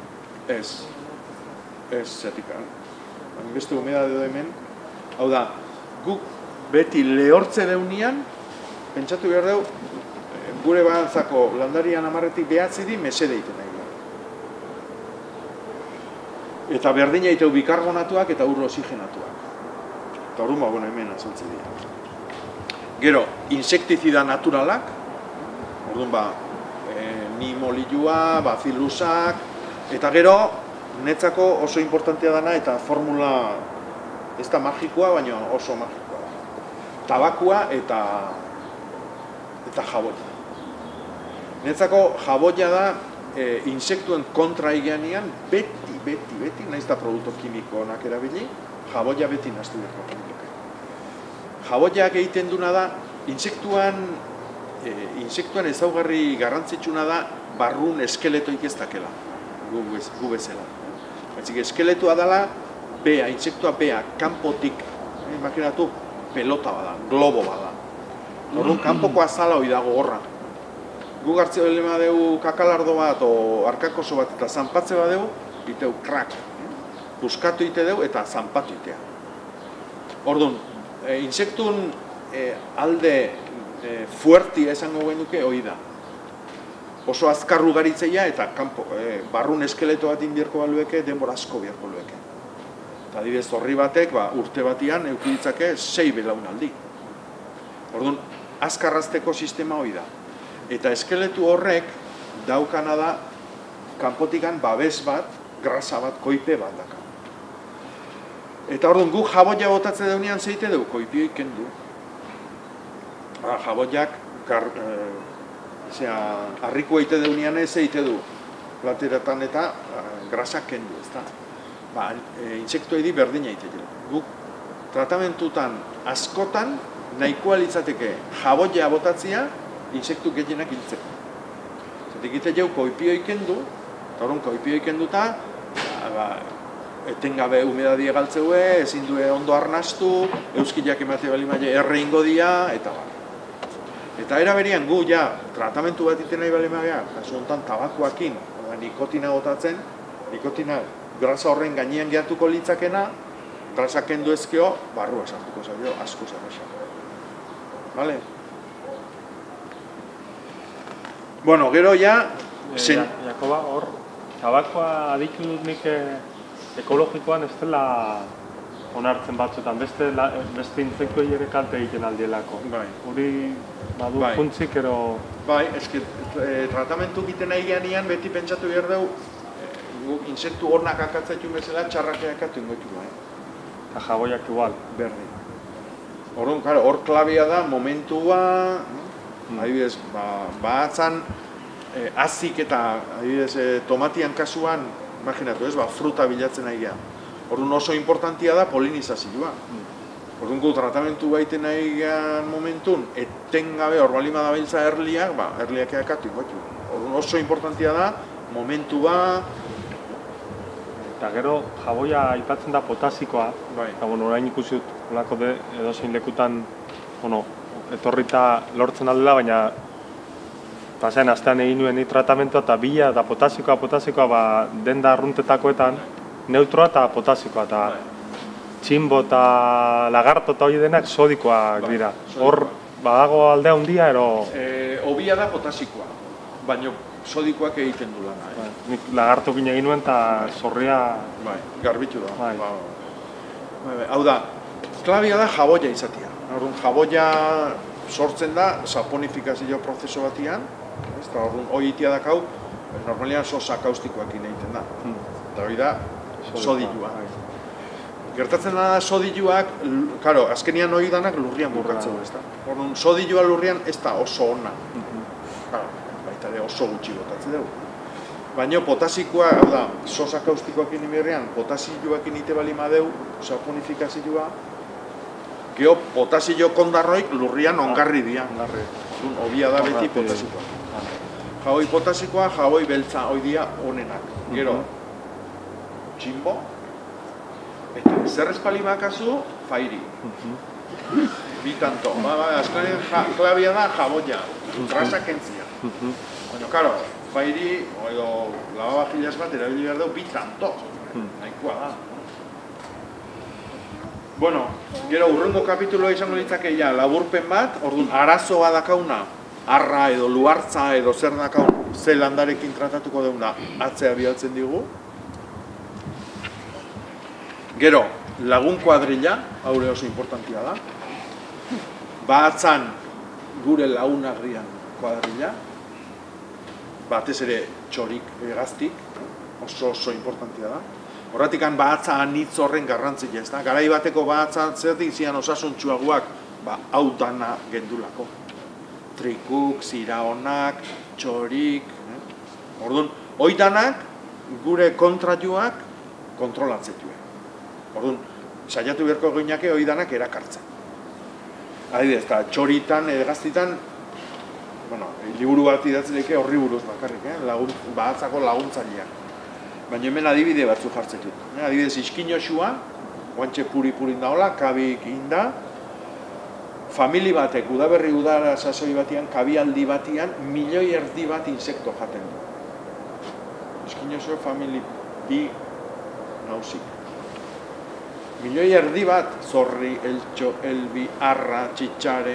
Ez, zetika. Beste humedade edo hemen. Hau da, guk beti lehortze deunean, pentsatu behar deu, gure batzako landarian amarretik behatzi di, mesede iten nahi. Eta berdina iteu bikarbonatuak eta ur oxigenatuak. Eta horren ba, hemen azaltze dira. Gero, insektizida naturalak, orduan ba, nimolilua, bazilusak, eta gero, netzako oso importantea dana eta formula ez da magikoa, baina oso magikoa da. Tabakua eta jaboia. Netzako jaboia da insektuen kontra egianean beti, nahiz da produktu kimiko onak erabili, jaboia beti naztu dut. Jaboiak egiten duna da, insektuan ezaugarri garrantzitsuna da barrun eskeletoik ez dakela, gu bezala. Baizik eskeletua dela, bea, insektua bea, kanpotik, imaginatu, pelota bada, globo bada. Orduan, kanpoko azala hori dago horra. Gu gartzio elema dugu kakalardo bat o arkakoso bat eta zanpatze bat dugu, iteu krak. Buskatu ite dugu eta zanpatu itea. Orduan, insektun alde fuerti esango genuke hori da. Oso azkarru garitzeia eta barrun eskeleto bat inbierko balueke, denbora asko bierko lueke. Eta adibidez horri batek, urte batian eukiditzake 6 belaunaldi. Orduan, azkarrazteko sistema hori da. Eta eskeletu horrek daukana da kanpotikan babes bat, grasa bat, koipe bat daka. Eta orduan, guk jaboia botatze deunean zeite dugu, koipioi kendu. Jaboiak harriko eite deunean ez zeite du plateratan eta grasak kendu, ez da. Insektu edi berdina eite dugu. Guk tratamentutan askotan nahikoa litzateke jaboia botatzea insektu gehienak hiltzeko. Zatik ite jau koipioi kendu, eta orduan koipioi kenduta, etengabe humedadia galtzeue, ezin due ondo arnastu, euskilak emate bali maile erre ingo dia, eta bar. Eta eraberian gu ja tratamentu bat iten nahi bali maia, kasu honetan tabakoakin, nikotina botatzen, nikotina grasa horren gainean gehatuko litzakena, grasa kendu ezkeo, barrua sartuko zaio, asko zarresa. Vale? Bueno, gero ja... Jakoba, hor, tabakoa aditu dut nik ekologikoan ez dela onartzen batzuetan, beste insektuei ere kalte egiten aldielako. Hori badu funtzik, ero... Bai, eski tratamentu egiten nahi geanian beti pentsatu behar dugu insektu hornak akatzaitu bezala txarrak akatu ingoitu. Eta jaboiak igual. Berdin. Hor klabia da momentua, adibidez, batzan azik eta tomatian kasuan, imaginatu ez, fruta bilatzen nahi geha. Orduan oso importantia da polinizazioa. Orduan gu tratamentu baiten nahi gehan momentun, etengabe hor balima da biltza erliak, erliak eakatu ingoitu. Orduan oso importantia da momentua, eta Eta gero jaboia aipatzen da potasikoa, Bai. eta bueno, orain ikusi dut, olako edozein lekutan, bueno, etorrita lortzen aldela, baina pasean astean egin nuen tratamentoa eta bila eta potasikoa denda arruntetakoetan neutroa eta potasikoa eta txinbo eta lagarto eta hori denak sodikoak dira. Hor badago aldea handia ero... Obia da potasikoa, baina sodikoak egiten du lana. Nik lagartokin egin nuen eta zorria... Garbitu da. Bai. Hau da, klabia da jaboia izatea. Jaboia sortzen da saponifikazio prozeso batian, eta hori itia dakau, normalian sosa kaustikoakin egiten da. Eta hori da, sodilua. Gertatzen da sodiluak, karo, azkenian hori danak lurrian burkatzeu, ez da. Sodilua lurrian ez da oso ona. Baita ere oso gutxi botatzen dugu. Baina potasikoa, hau da, sosa kaustikoakin iberrean, potasiluakin ite bali madeu, saponifikazioa, geho potasio kondarroik lurrian ongarri dira. Obia da beti potasikoa. Jaboi potasikoa, jaboi beltza, hoi dia onenak. Gero, txinbo, eta zer espali bakazu, fairi. Bitanto. Azkenean klabia da jaboia, grasa kentzia. Baina, karo, fairi, edo lavabajillas bat erabili behar dugu, bitanto. Nahikoa da. Bueno, gero urrengo kapituloa izango ditzake ja laburpen bat, orduan arazoa dakauna, arra edo luartza edo zer dakaun, ze landarekin tratatuko deuna atzea bialtzen digu. Gero, lagun kuadrilla, haure oso importantia da. Batzan gure lagunagrian kuadrilla, batez ere txorik egaztik, oso importantia da. Horretik bahatza anitz horren garrantzia ez da. Garai bateko bahatza zertik zian osasuntsuagoak, hau dana gendulako. Trikuk, ziraonak, txorik. Orduan, hoi danak gure kontrajuak kontrolatzetuen. Orduan, saiatu beharko goinake hoi danak erakartzen. Adibidez, eta txoritan, egaztitan, liburu bat idatzen dike horri buruz bakarrik, bahatzako laguntzaileak. Baina hemen adibide batzu jartzen dut. Adibidez, iskinoxua, guantxe puri-purin daola, kabik inda, famili batek, udaberri udara sasoi batian, kabialdi batian, 1,5 milioi bat insekto jaten du. Iskinoxua famili bi nausik. 1,5 milioi bat, zorri, eltxo, elbi, arra, txitxare,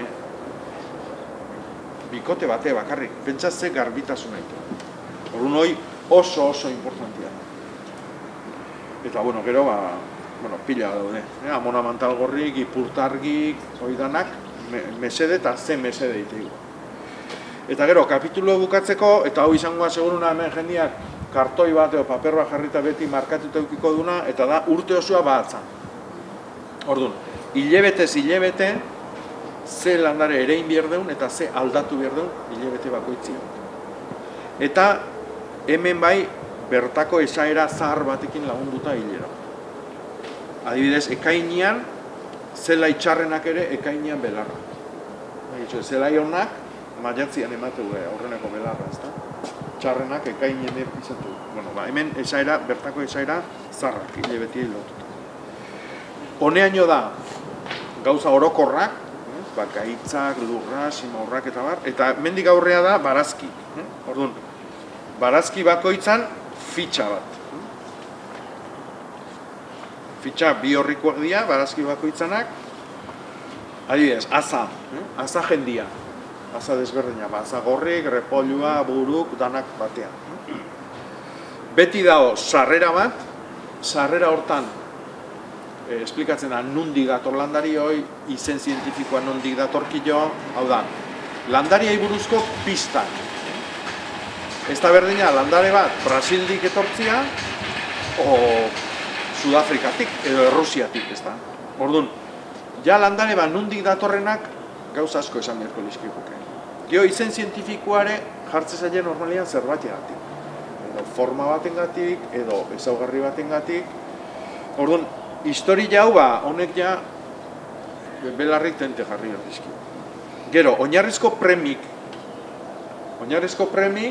bikote bate bakarrik, pentsatze garbitasuna ito. Horun hoi oso importantia da. Eta, gero, pila daude. Amona mantalgorrik, ipurtargik, hoi danak, mesede eta ze mesede iteigu. Eta gero, kapitulo bukatzeko, eta hau izangoa seguruna hemen jendiak kartoi bat edo paper bat jarrita beti markatuta eukiko duna, eta da urte osoa bahatzan. Orduan, hilebete, ze landare erein bierdeun eta ze aldatu bierdeun hilebete bakoitzia. Eta hemen bai bertako esaera zahar batekin lagunduta hilera. Adibidez, ekainean, zelai txarrenak ere ekainean belarra. Zelai honak, maiatzian emateu aurreneko belarra, ezta? Txarrenak ekainen izatu. Hemen esaera, bertako esaera zaharrak, hilebeti lotuta. Honeaino da, gauza orokorrak, gaitzak, lurra, simaurrak eta bar, eta mendik aurrea da barazki. Orduan, barazki bakoitzan fitxa bat. Fitxa bi horrikoak dira, barazki bakoitzanak. Adibidez, aza jendia. Aza desberdina, aza gorrik, repollua, buruk, danak batean. Beti dago sarrera bat, sarrera hortan esplikatzen da nondik dator landari hoi, izen zientifikoa nondik datorkio, hau da, landariai buruzko pistak. Ez da berdina, landare bat, Brasildik etortzia, o Sudafrikatik, edo Errusiatik, ez da. Orduan, ja landare bat nondik datorrenak gauza asko esan beharko lizkiguke. Gero, izen zientifikoare jartze zaila normalian zerbaitegatik. Edo forma batengatik, edo ezaugarri batengatik. Orduan, historia hau honek ja belarrik tente jarri dizkigu. Gero, oinarrizko premik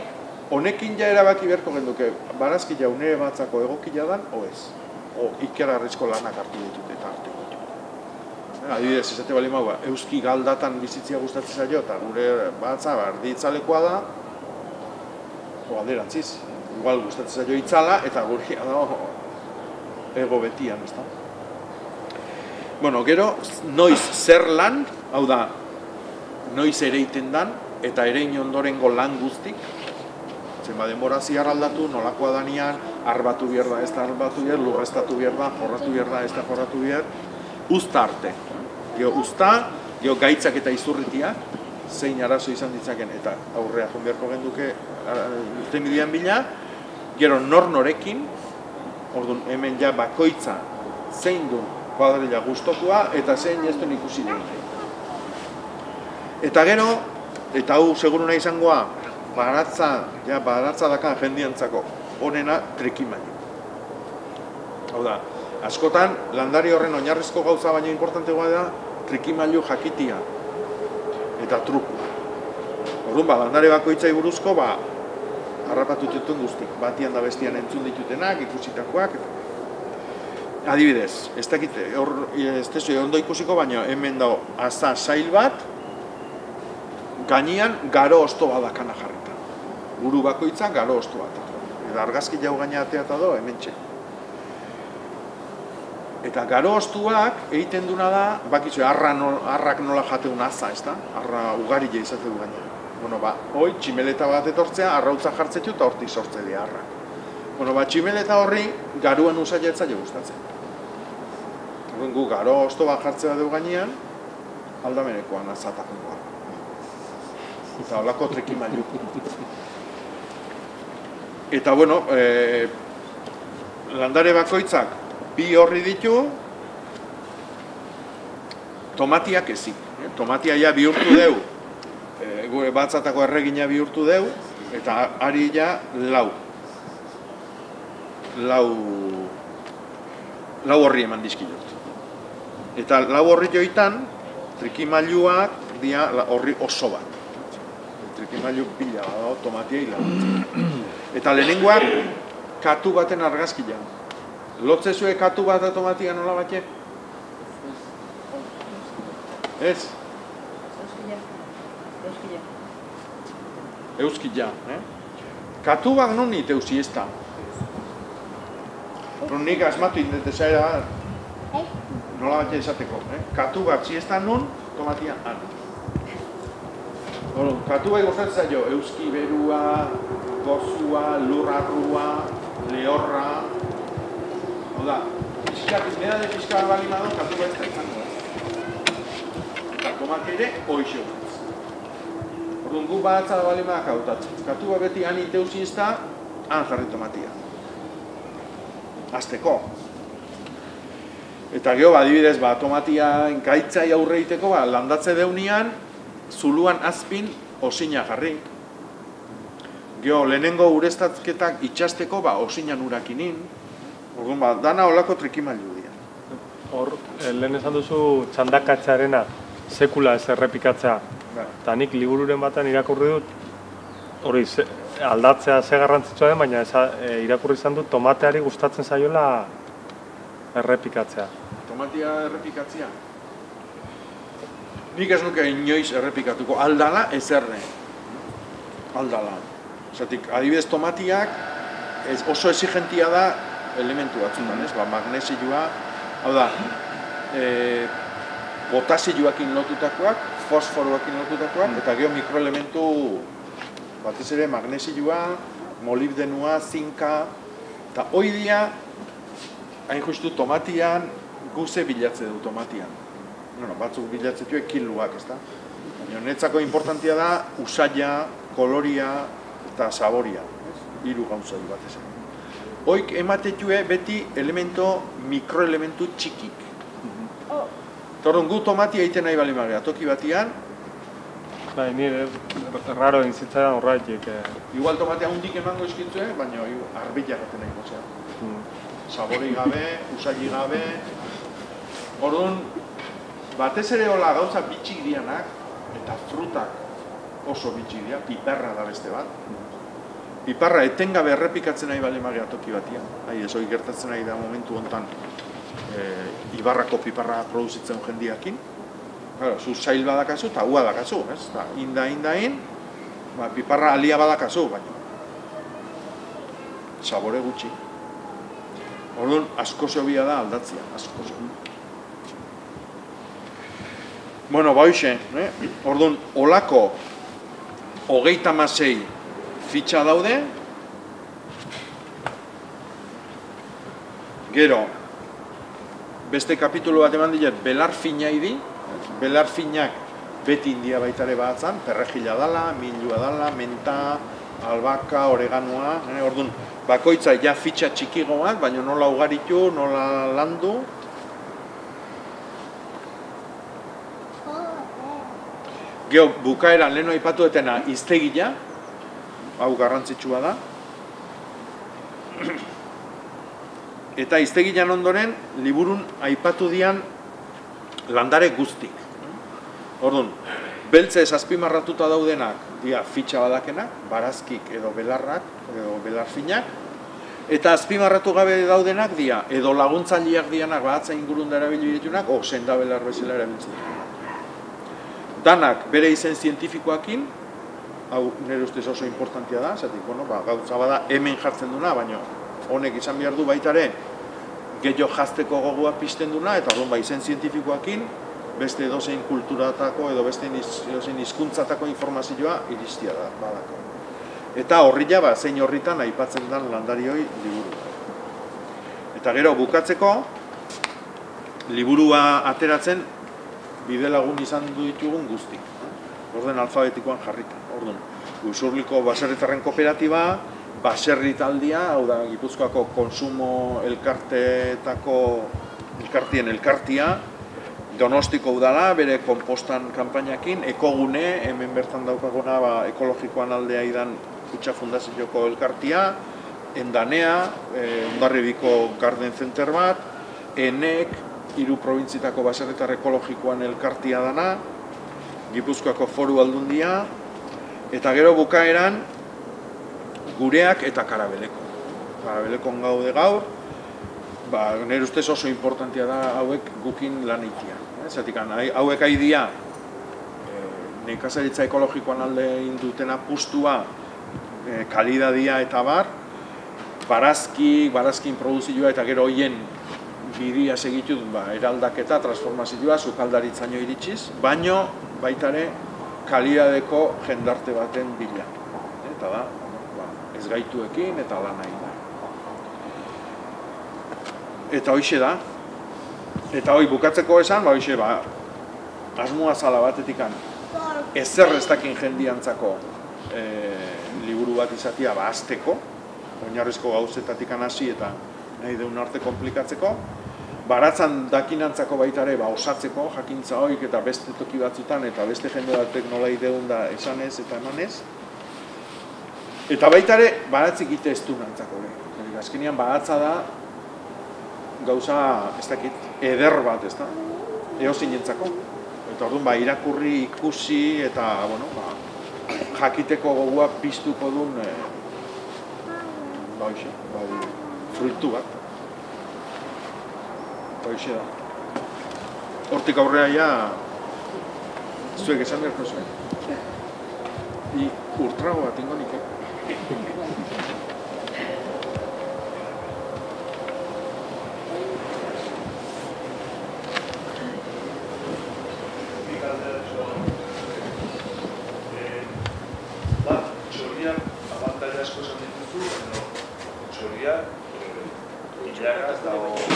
honekin ja erabaki beharko genduke, barazki jaunere batzako egokila dan, o ez. O ikerarrizko lanak hartu ditut eta hartu ditut. Adibidez, esate bali maua, euski galdatan bizitzia gustatzen zaio, eta gure batza erdi itzalekoa da, o alderantziz, igual gustatzen zaio itzala, eta guria da ego betian, ez da? Bueno, gero, noiz zer lan, hau da, noiz ere iten dan, eta ere ondorengo lan guztik, zenba denbora ziar aldatu, nolakoa danian, arbatu behar da, ez da arbatu behar, lurreztatu behar da, jorratu behar da, ez da jorratu behar, uzta arte. Gero uzta, gero gaitzak eta izurritiak, zein arazo izan ditzaken, eta aurrea joan beharko genduke irtenbidean bila, gero norekin, orduan hemen ja bakoitza zein du kuadrilla gustokoa, eta zein ez duen ikusi dugu. Eta gero, eta hau seguruna izangoa, baratza dakan jendiantzako, honena trikimailu. Hau da, askotan, landari horren oinarrizko gauza baina importantegoa da, trikimailu jakitia eta truku. Orduan, landari bakoitzai buruzko, harrapatu dituten guztik. Batian da bestian entzun ditutenak, ikusitakoak. Adibidez, ez dakite, ez tezu ondo ikusiko, baina hemen dago aza sail bat, gainean garo osto badakana jarrita. Buru bakoitza garo osto bat. Eta argazki jau gaina ateata do, hemen txe. Eta garo ostuak egiten duna da, bakitzu, arrak nola jateun aza, ez da? Arra ugarila izateu gaina. Bueno, hoi, tximeleta bat etortzea, arrautza jartzetu eta hortik sortze dira arrak. Bueno, tximeleta horri, garuan usailetza jo gustatzen. Gu garo osto bat jartzea dugu gainean, aldamenekoan azatakoa. Eta holako trikimailu. Eta, bueno, landare bakoitzak bi horri ditu, tomatiak ezik. Tomatia ja bihurtu deu, gure batzatako erregina bihurtu deu, eta ari ja lau horri eman dizkidut. Eta lau horri joitan, trikimailuak dia horri oso bat. Trikimailu pila da, tomatia hila. Eta lehenengoak katu baten argazkia. Lotzezue katu bat da tomatia nola batxe? Ez? Euskila. Katu bat non nite eusi ez da? Nik asmatu indetezera nola batxe esateko. Katu bat si ez da non, tomatia han. Katu bat gozatzen zaio, euski berua, gozua, lurrarrua, lehorra. Oda, nena de fiskal bali madon, katu bat ez da izango. Eta tomate ere, hoixo. Orduan gu batzada bali madak hautatzen. Katu bat beti han iteusi ez da, han jarri tomatia. Azteko. Eta geho, adibidez, tomatia gaitzai aurre iteko, landatze deunian, zuluan azpin osina jarri. Geho, lehenengo ureztatketak itxasteko, osinan urakinin. Orduan, dana holako trikimailu dira. Hor, lehen esan duzu txandakatxarena sekula ez errepikatzea. Eta nik libururen batean irakurri dut, hori aldatzea ze garrantzitsua den, baina irakurri izan dut tomateari gustatzen zaiola errepikatzea. Tomatia errepikatzea? Nik ez nuke inoiz errepikatuko, aldala ezerne. Aldala. Zatik, adibidez tomatiak oso exigentia da elementu batzutan, ez? Magnesioa, hau da, potasioakin lotutakoak, fosforoakin lotutakoak, eta gero mikroelementu batez ere magnesioa, molibdenua, zinka, eta hoi dia, hain justu tomatian, guze bilatze du tomatian. Batzuk bilatzetuek kiluak, ez da? Netzako importantia da, usaila, koloria eta saboria. Hiru gauza du batez ere. Hoik ematetue beti mikroelementu txikik. Torron gu tomatia egiten nahi bali magea, toki batian. Nire raro egin zitzaidan horretik. Igual tomatea hundik emango eskintzue, baina arbila gaten nahi gozea. Sabori gabe, usaili gabe. Orduan, batez ere hola gauza bitxik dianak, eta frutak oso bitxik dira, piperra da beste bat. piparra etengabe errepikatzen nahi bale magea toki batian. Ez hori gertatzen nahi da momentu hontan Ibarrako piparra produzitzen jendiakin. Zu zail badakazu eta hua dakazu, ez? Inda, piparra alia badakazu, baina sabore gutxi. Orduan, asko zobia da aldatzea, asko zobia. Bueno, hoxe, orduan, olako 36 fitxa daude. Gero, beste kapitulu bat eman dilet, belar finai di. Belar finak beti india baitare batzan, perrejila dala, milua dala, menta, albaka, oreganoa. Orduan, bakoitza ja fitxa txikigo bat, baina nola ugaritu, nola landu. Gero, bukaeran leheno aipatu etena iztegila, hau garrantzitsua da. Eta iztegilan ondoren, liburun aipatu dian landare guztik. Orduan, beltze azpimarratuta daudenak, dia fitxa badakenak, barazkik edo belarrak, edo belarfinak, eta azpimarratu gabe daudenak dia, edo laguntzaileak dianak, batza ingurunda erabili ditunak, o senda belar bezala erabiltzen ditunak. Danak bere izen zientifikoakin, hau nire ustez oso importantia da, zatik, gauza bada hemen jartzen duna, baina honek izan behar du baitare gehiago jazteko gogoa pizten duna, eta orduan izen zientifikoakin beste edozein kulturatako edo beste edozein hizkuntzatako informazioa iristia da, badako. Eta horrila, zein horritan aipatzen den landarioi liburu. Eta gero bukatzeko, liburua ateratzen bidelagun izan ditugun guztik. Orden alfabetikoan jarrita. Orduan, Usurliko baserritarren kooperatiba, baserri taldia, hau da Gipuzkoako konsumo elkartien elkartia, Donostiko udala, bere konpostan kanpainakin, ekogune, hemen bertan daukaguna ekologikoan aldea idan Kutxa Fundazioko elkartia, Endanea, Hondarribiko Garden Center bat, Enek, 3 probintzitako baserritar ekologikoan elkartia dana, Gipuzkoako Foru Aldundia, eta gero bukaeran gureak eta Karabeleko. Karabelekon gaude gaur, nire ustez oso importantia da hauek gukin lan itia. Hauek aidia nekazaritza ekologikoan alde indutena pustua, kalidadia eta bar, barazkin produzioa eta gero hoien bidea segitut eraldaketa, transformazioa, sukaldaritzaino iritsiz, baino baitare kalidadeko jendarte baten bila. Eta da, ez gaituekin eta lan nahi da. Eta hoxe da. Eta hoi bukatzeko esan, hoxe asmoa zala batetikan ezer ez dakin jendiantzako liburu bat izatea azteko, oinarrizko gauzetatik hasi eta nahi deun arte komplikatzeko, baratzan dakinantzako baitare osatzeko, jakintza hoik eta beste toki batzutan eta beste jende batek nola ideun da esanez eta emanez. Eta baitare baratzik ite ez du nantzako. Azkenean baratza da gauza, ez dakit, eder bat, ez da? Eozinentzako. Eta orduan irakurri, ikusi eta, jakiteko gogoa piztuko duen fruitu bat. Hoxe da. Hortik aurrea zuek esan beharko zuen. Urtrago bat ingo nik. Txoriak abantaila asko esan dituzu, txoriak, ilaga eta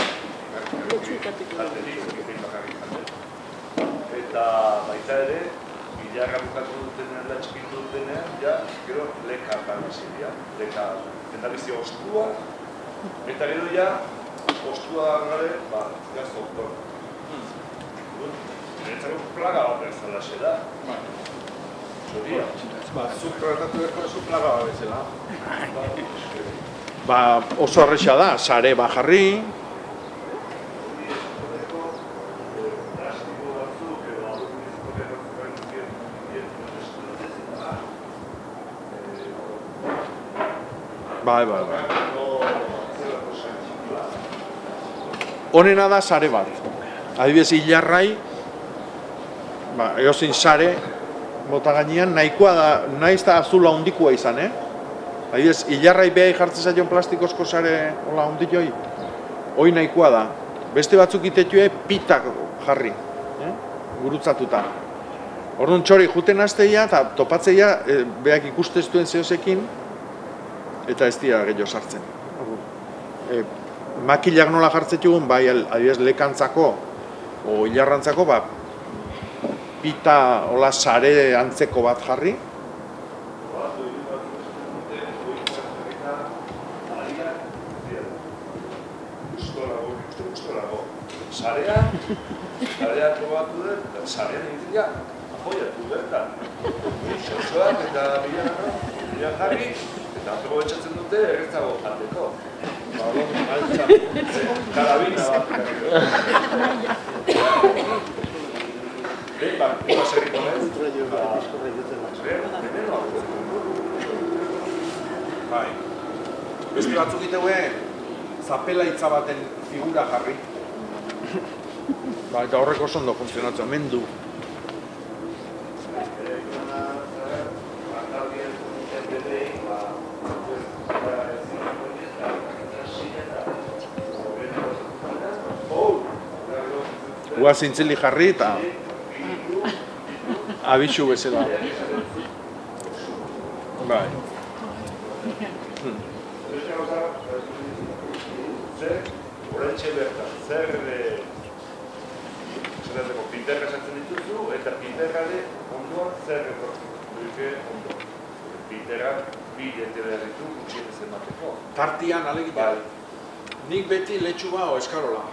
eta baita ere, ilaga bukatu dutenean da txikitu dutenean, gero leka bagazidea, leka endabizia ostua, eta gero ostua gare, gazto oktor. Niretzako plaga bat bezala xe da. Txoria. Zuk tratatu berko zu plaga bat bezala. Oso arresa da, sare bajarri. Bai. Honena da sare bat. Adibidez, hilarrai, eozin sare, bota gainean, nahikoa da, nahiz da azula hondikoa izan, Adibidez, hilarrai behai jartzen zaion plastikozko sare hola hondikoi, hoi nahikoa da. Beste batzuk itetue pitak jarri, gurutzatuta. Orduan txori juten azteia eta topatzeia behak ikusteztuen zehozekin eta ez dira gehiago sartzen. Makilak nola jartzetugun, bai adibidez lekantzako o hilarrantzako, pita hola sare antzeko bat jarri. Sarean probatu dut, sarean egitea apoiatu bertan. Xosoak eta bilan jarri, eta aprobetxatzen dute errezago jateko. Karabina bat. Nima zerriko nez? Bai. Beste batzuk itegue, zapela hitza baten figura jarri. Eta horrek oso ondo funtzionatzen, mendu. Gua zintzili jarri eta abitxu bezala. Bai. Horrentxe bertan, zer pinterra esatzen dituzu, eta pinterrare ondoan zer etortzen ondo. Pinterra bi jente behar ditu gutxienez emateko. Tartian alegitea. Nik beti letxuga o eskarola.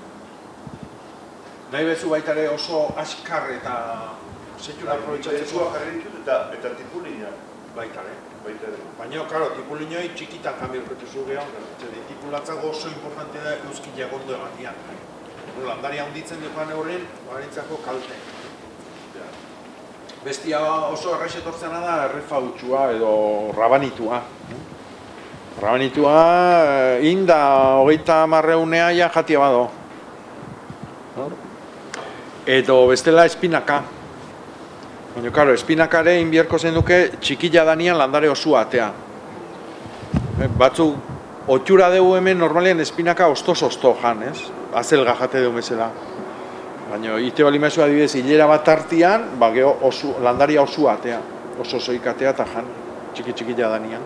Nahi bezu baita ere oso askar eta setxura aprobetxatzen. Letxua jarri ditut eta tipulina. Baita ere. Baina, karo, tipulinoi txikitan kambiorketu zu gehan. Tipulatzago oso importante da euskileak ondo egatian. Landaria handitzen duan horren, barintzako kalte. Bestia oso errex etortzena da errefautxua edo rabanitua. Rabanitua inda 30.000 ja jatia bado. Edo bestela espinaka. Baina, karo, espinakare inbierko zen duke txikila danian landare osua atea. Batzuk, otxura dugu hemen normalean espinaka osto-osto jan, ez? Azelga jate dugu mesela. Baina, ite bali mezu adibidez, hilera bat tartian, landaria osua atea. Oso zoik atea eta jan, txiki-txikila danian.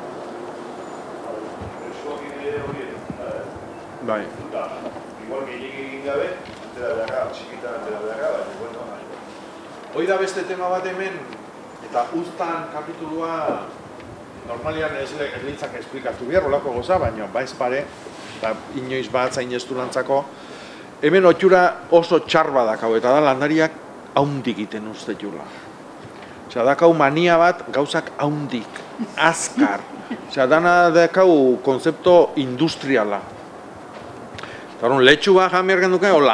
Bai. Igual gehiagin egin gabe, antera beharra, txikitan antera beharra, baina, bueno. Hoi da beste tema bat hemen, eta uztan kapitulua normalian ez litzak esplikatu behar, olako goza, baina baiz pare, eta inoiz bat zain ez durantzako. Hemen otxura oso txar badakau, eta da landariak haundik iten uste jula. Osea, dakau mania bat gauzak haundik, azkar. Osea, dana dakau konzepto industriala. Eta hori, letxu bat jamear genduke, hola.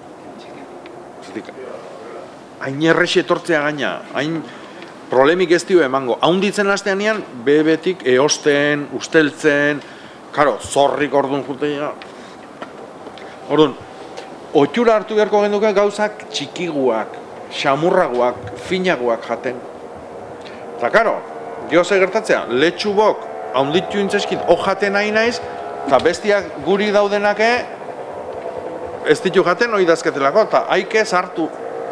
Hain errexe etortzea gaina, hain problemik ez dio emango. Haunditzen hasteanean, bebetik eosten, usteltzen, karo, zorrik orduan jutea. Orduan, otxura hartu beharko genduke gauzak txikiguak, xamurraguak, finaguak jaten. Eta karo, gehoze gertatzea, letxubok, haunditu intzeskin, jaten nahi naiz, eta bestiak guri daudenake, ez ditu jaten, hori dazketelako, eta haike sartu.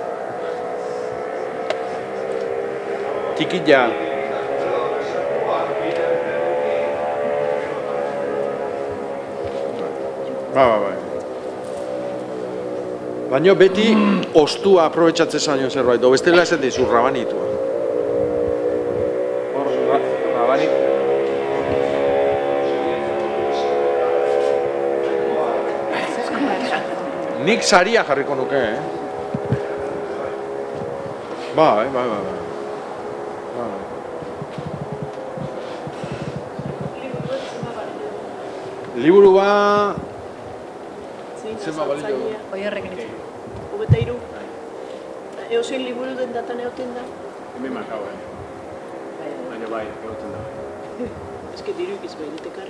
Tikilla. Bai. Baina beti ostua aprobetxatzen zaino zerbait, o bestela esan dizu rabanitua. Hor, rabanik. Nik saria jarriko nuke, Bai. Liburu ba... Zenba balio? Hoi horrekin izan. 23. Eozein liburu den datan egoten da? Hemen makau, Baina bai, egoten da. Ez que diruk ez behiretekar.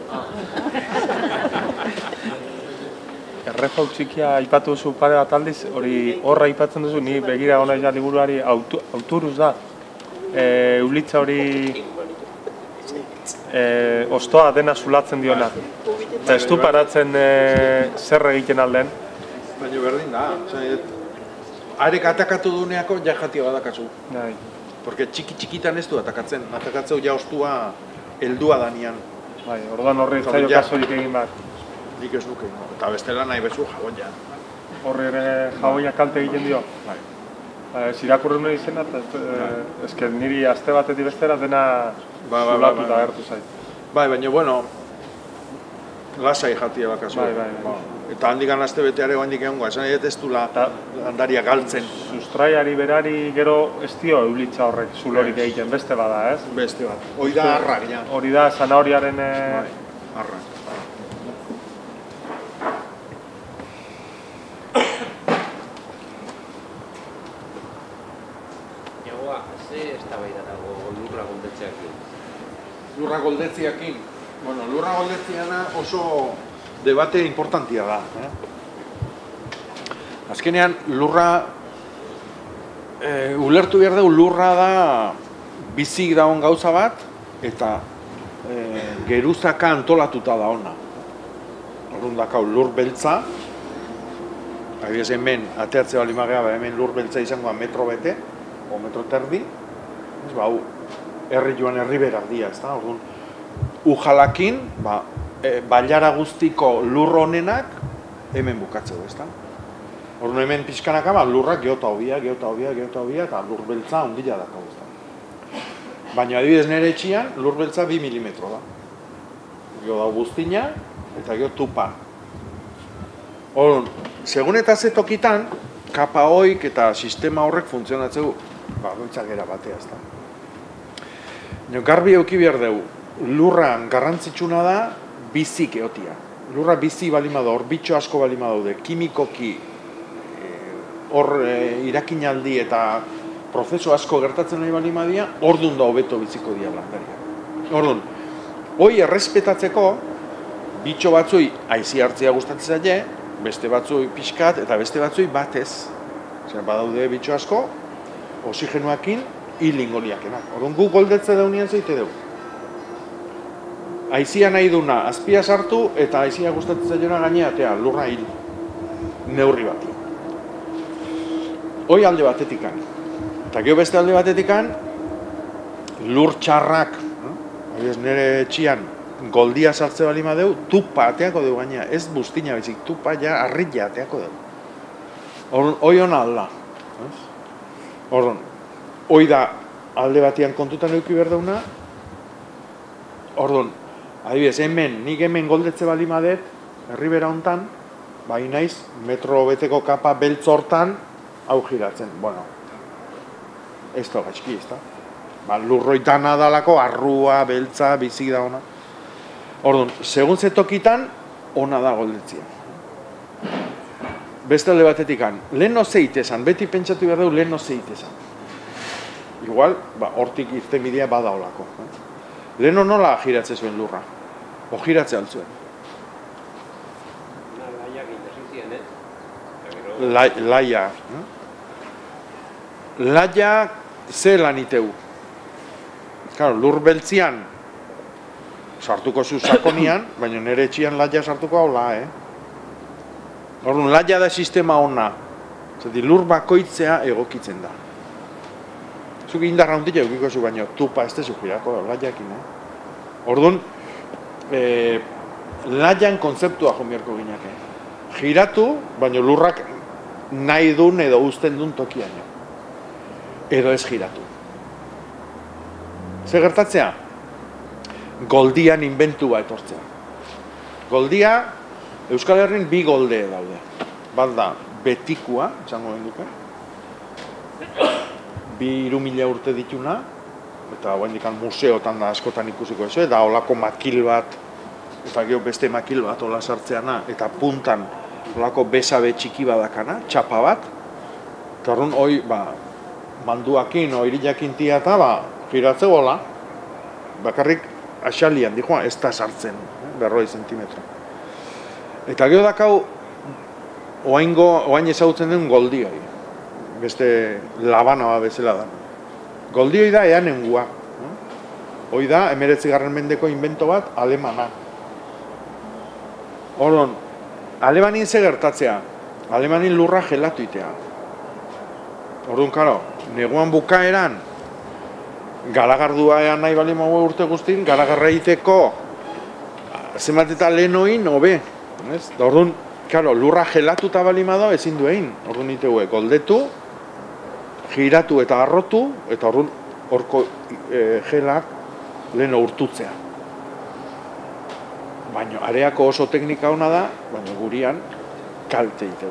Errefaut txikia aipatu duzu pare bat aldiz, hori horra aipatzen duzu, ni begira gona ja liburuari auturuz da. Eulitza hori ostoa dena zulatzen diona. Eta ez du paratzen zer egiten alden. Baina berdin da, arek atakatu duneako ja jatia badakazu. Porque txikitan ez du atakatzen, atakatzeu ja ostua heldua danian. Bai, orduan horri zailo kasorik egin bat. Nik ez nuke, eta bestela nahi bezu jagoia. Horri ere jagoia kalte egiten dio? Bai. Zirakurri nuen izena, ezke niri aste batetik bestera dena zulatuta agertu zait. Bai, baina, bueno, lasai jatia bakazu. Bai. Eta handikan aste beteare handik egongo, esan ez du landaria galtzen. Sustraiari berari gero ez dio eulitza horrek zulorik egiten, beste bada, ez? Beste bat. Hori da arrak, ja. Hori da zanahoriaren... Arrak. Jagoa, ze eztabaida dago lurra goldetzeakin? Lurra goldetzeakin? Bueno, lurra goldetzeana oso debate importantia da. Azkenean, lurra ulertu behar dugu, lurra da bizik dagoen gauza bat eta geruzaka antolatuta da ona. Orduan dakau lur beltza, adibidez hemen ateatze bali magea, hemen lur beltza izangoa metro bete, o metro terdi, hau herri joan herriberak dira, ez da? Orduan, ujalakin, bailara guztiko lur honenak hemen bukatzeu, ez da? Orduan hemen pixkanaka lurrak geota hobia, eta lur beltza ondila dakau, ez da? Baina adibidez nire etxian, lur beltza 2 milimetro da. Gio da guztina, eta gio tupa. Orduan, segun eta ze tokitan, kapa hoik eta sistema horrek funtzionatzeu, goitzak era batea, ez da? Garbi euki behar dugu, lurran garrantzitsuna da, bizik eotia. Lurra bizi balima da, hor bitxo asko balima daude, kimikoki, hor irakinaldi eta prozesu asko gertatzen nahi balima dia, ordun da hobeto biziko dia landaria. Ordun, hoi errespetatzeko, bitxo batzui aizi hartzea gustatzen zaie, beste batzui pixkat eta beste batzui batez. Badaude bitxo asko, oxigenoakin, hilingoliakenak. Orduan, gu goldetze daunian zeite dugu. Aizia nahi duna, azpia sartu eta aizia gustatzen zaiona gaineatea, lurra hil. Neurri bat. Hoi alde batetikan. Eta gero beste alde batetikan, lur txarrak, nire etxian, goldia sartze bali madeu, tupa ateako dugu gainea. Ez buztina bezik, tupa ja arrilla ateako dugu. Hoi hona alda. Orduan, hoi da alde batian kontutan eduki behar dauna. Orduan, adibidez, nik hemen goldetze bali madet, herribera hontan, bai naiz, metro beteko kapa beltz hortan, hau giratzen. Bueno, ez da gaizki, ez da? Lurroitan adalako, arrua, beltza, bizik da ona. Orduan, segun zetokitan, ona da goldetzia. Beste alde batetikan, lehen zeitezan, beti pentsatu behar dugu lehen zeitezan. Igual, hortik irten bidea bada olako. Lehen nola giratze zuen lurra? O giratze altzuen? Laiak interzizien, Laia. Laia ze lan iteu. Lur beltzian sartuko zu sakonian, baina nire etxian laia sartuko haula, Orduan, laia da sistema ona. Lur bakoitzea egokitzen da. Zuk indarra hondik eukiko zu, baina tupa ez dezu girako laiakin, Orduan, laian kontzeptua jomiarko gineak, Giratu, baina lurrak nahi duen edo uzten duen tokian. Edo ez giratu. Zer gertatzea? Goldian inventua etortzea. Goldia, Euskal Herrin 2 golde daude. Bat da, betikua, txango genduke. 2.000 urte dituna, eta guendikan museotan da askotan ikusiko ez, da olako makil bat, eta gero beste makil bat ola sartzeana, eta puntan olako besabe txiki badakana, txapa bat, eta horren hoi, manduakin, oiriakin tia eta, giratzeu hola, bakarrik axalian dijoa, ez da sartzen, 40 zentimetro. Eta gero dakau, oain ezagutzen den goldioi, beste labanoa bezala da. Goldioi da eanengua. Hoi da, 19. mendeko invento bat, alemana. Orduan, Alemanin ze gertatzea, Alemanin lurra gelatu itea. Orduan, karo, neguan bukaeran, garagardua ean nahi bali maua urte guztin, garagarra egiteko zenbat eta lehenoin, hobe. Orduan, karo, lurra gelatuta bali mado, ezin duein. Orduan itegue, goldetu, giratu eta arrotu, eta orduan, horko gelak leheno urtutzea. Baina, areako oso teknika hona da, baina gurian kalte itegu.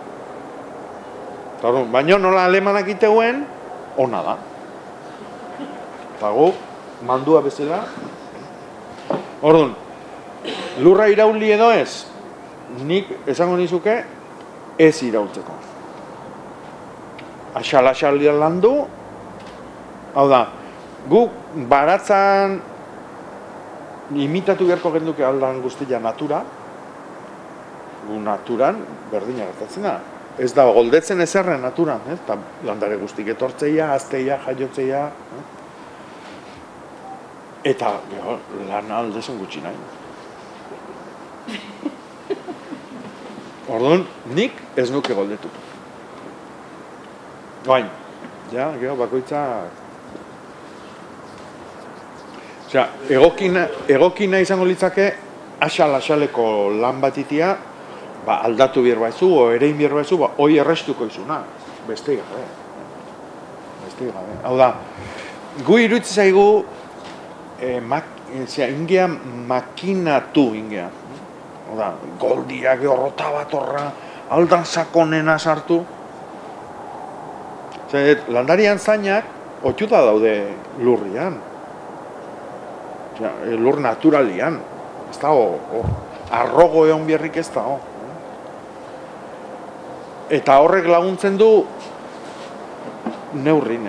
Baina nola alemanak iteguen, ona da. Eta gu, mandua bezala. Orduan, lurra irauli edo ez, nik esango nizuke ez irautzeko. Axal-axalian landu, hau da, guk baratzan imitatu beharko genduke aldan guztia natura, gu naturan berdina gertatzen da. Ez da, goldetzen ezerren naturan, eta landare guztik etortzeia, azteia, jaiotzeia. Eta, lan aldezen gutxi nahi. Orduan, nik ez nuke goldetu. Baina, ja, gero, bakoitzak... Osea, egokina izango litzake, axal-axaleko lan batitia, aldatu behar baizu, o erein behar baizu, hoi errestuko izuna. Beste gabe. Hau da, gu iruditza zaigu, ingea makinatu ingea. Hau da, goldiak, horrota bat horra, aldan sakonena sartu. Landarian zainak, otxuta daude lurrian. Lur naturalian. Ez da, arrogo egon biherrik ez da. Eta horrek laguntzen du neurrin,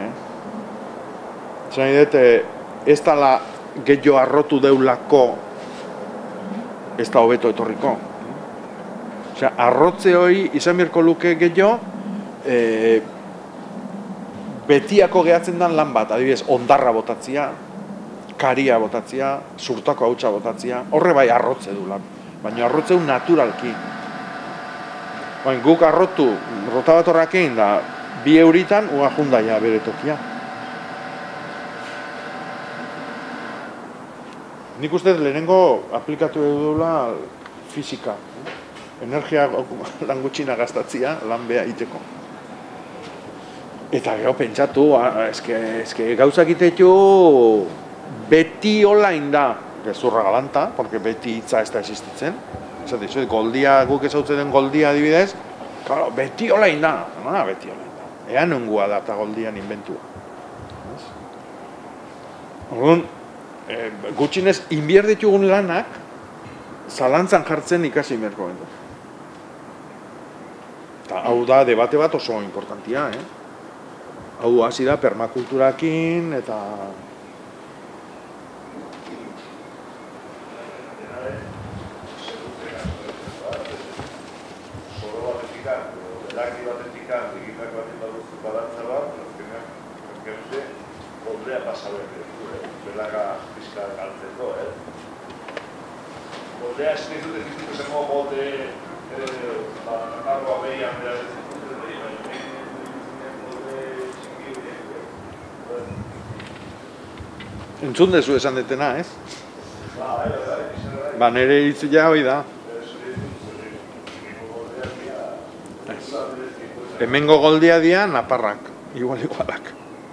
ez da gehiago arrotu deulako ez da hobeto etorriko. Arrotze hori izan birko luke gehiago betiako gehatzen den lan bat, adibidez, ondarra botatzia, karia botatzia, zurtako hautsa botatzia, horre bai arrotze du lan, baina arrotze du naturalki. Guk arrotu, rotabatorrakein da, 2 euritan, ua jundaia bere tokia. Nik uste lehenengo aplikatu edula fisika. Energia lan gutxina gastatzia, lan beha iteko. Eta gero pentsatu, eske gauzak itetu beti olain da, gezurra galanta, porque beti hitza ez da existitzen. Goldia, guk ezautzen den goldia adibidez, claro, beti olain da, beti olain da. Ean nungua da eta goldian inventua. Orduan, gutxinez, inbier ditugun lanak, zalantzan jartzen ikasi merko gendu. Eta hau da, debate bat oso importantia, Hau hasi da permakulturakin eta... Goldea pasabete, belaga pizka galtzeko, Goldea ez dut ez zengo golde nakarroa behian behar ez dut, Entzun dezu esan detena, ez? Ba, nire hitzia hoi da. Hemengo goldia dia naparrak, igualak.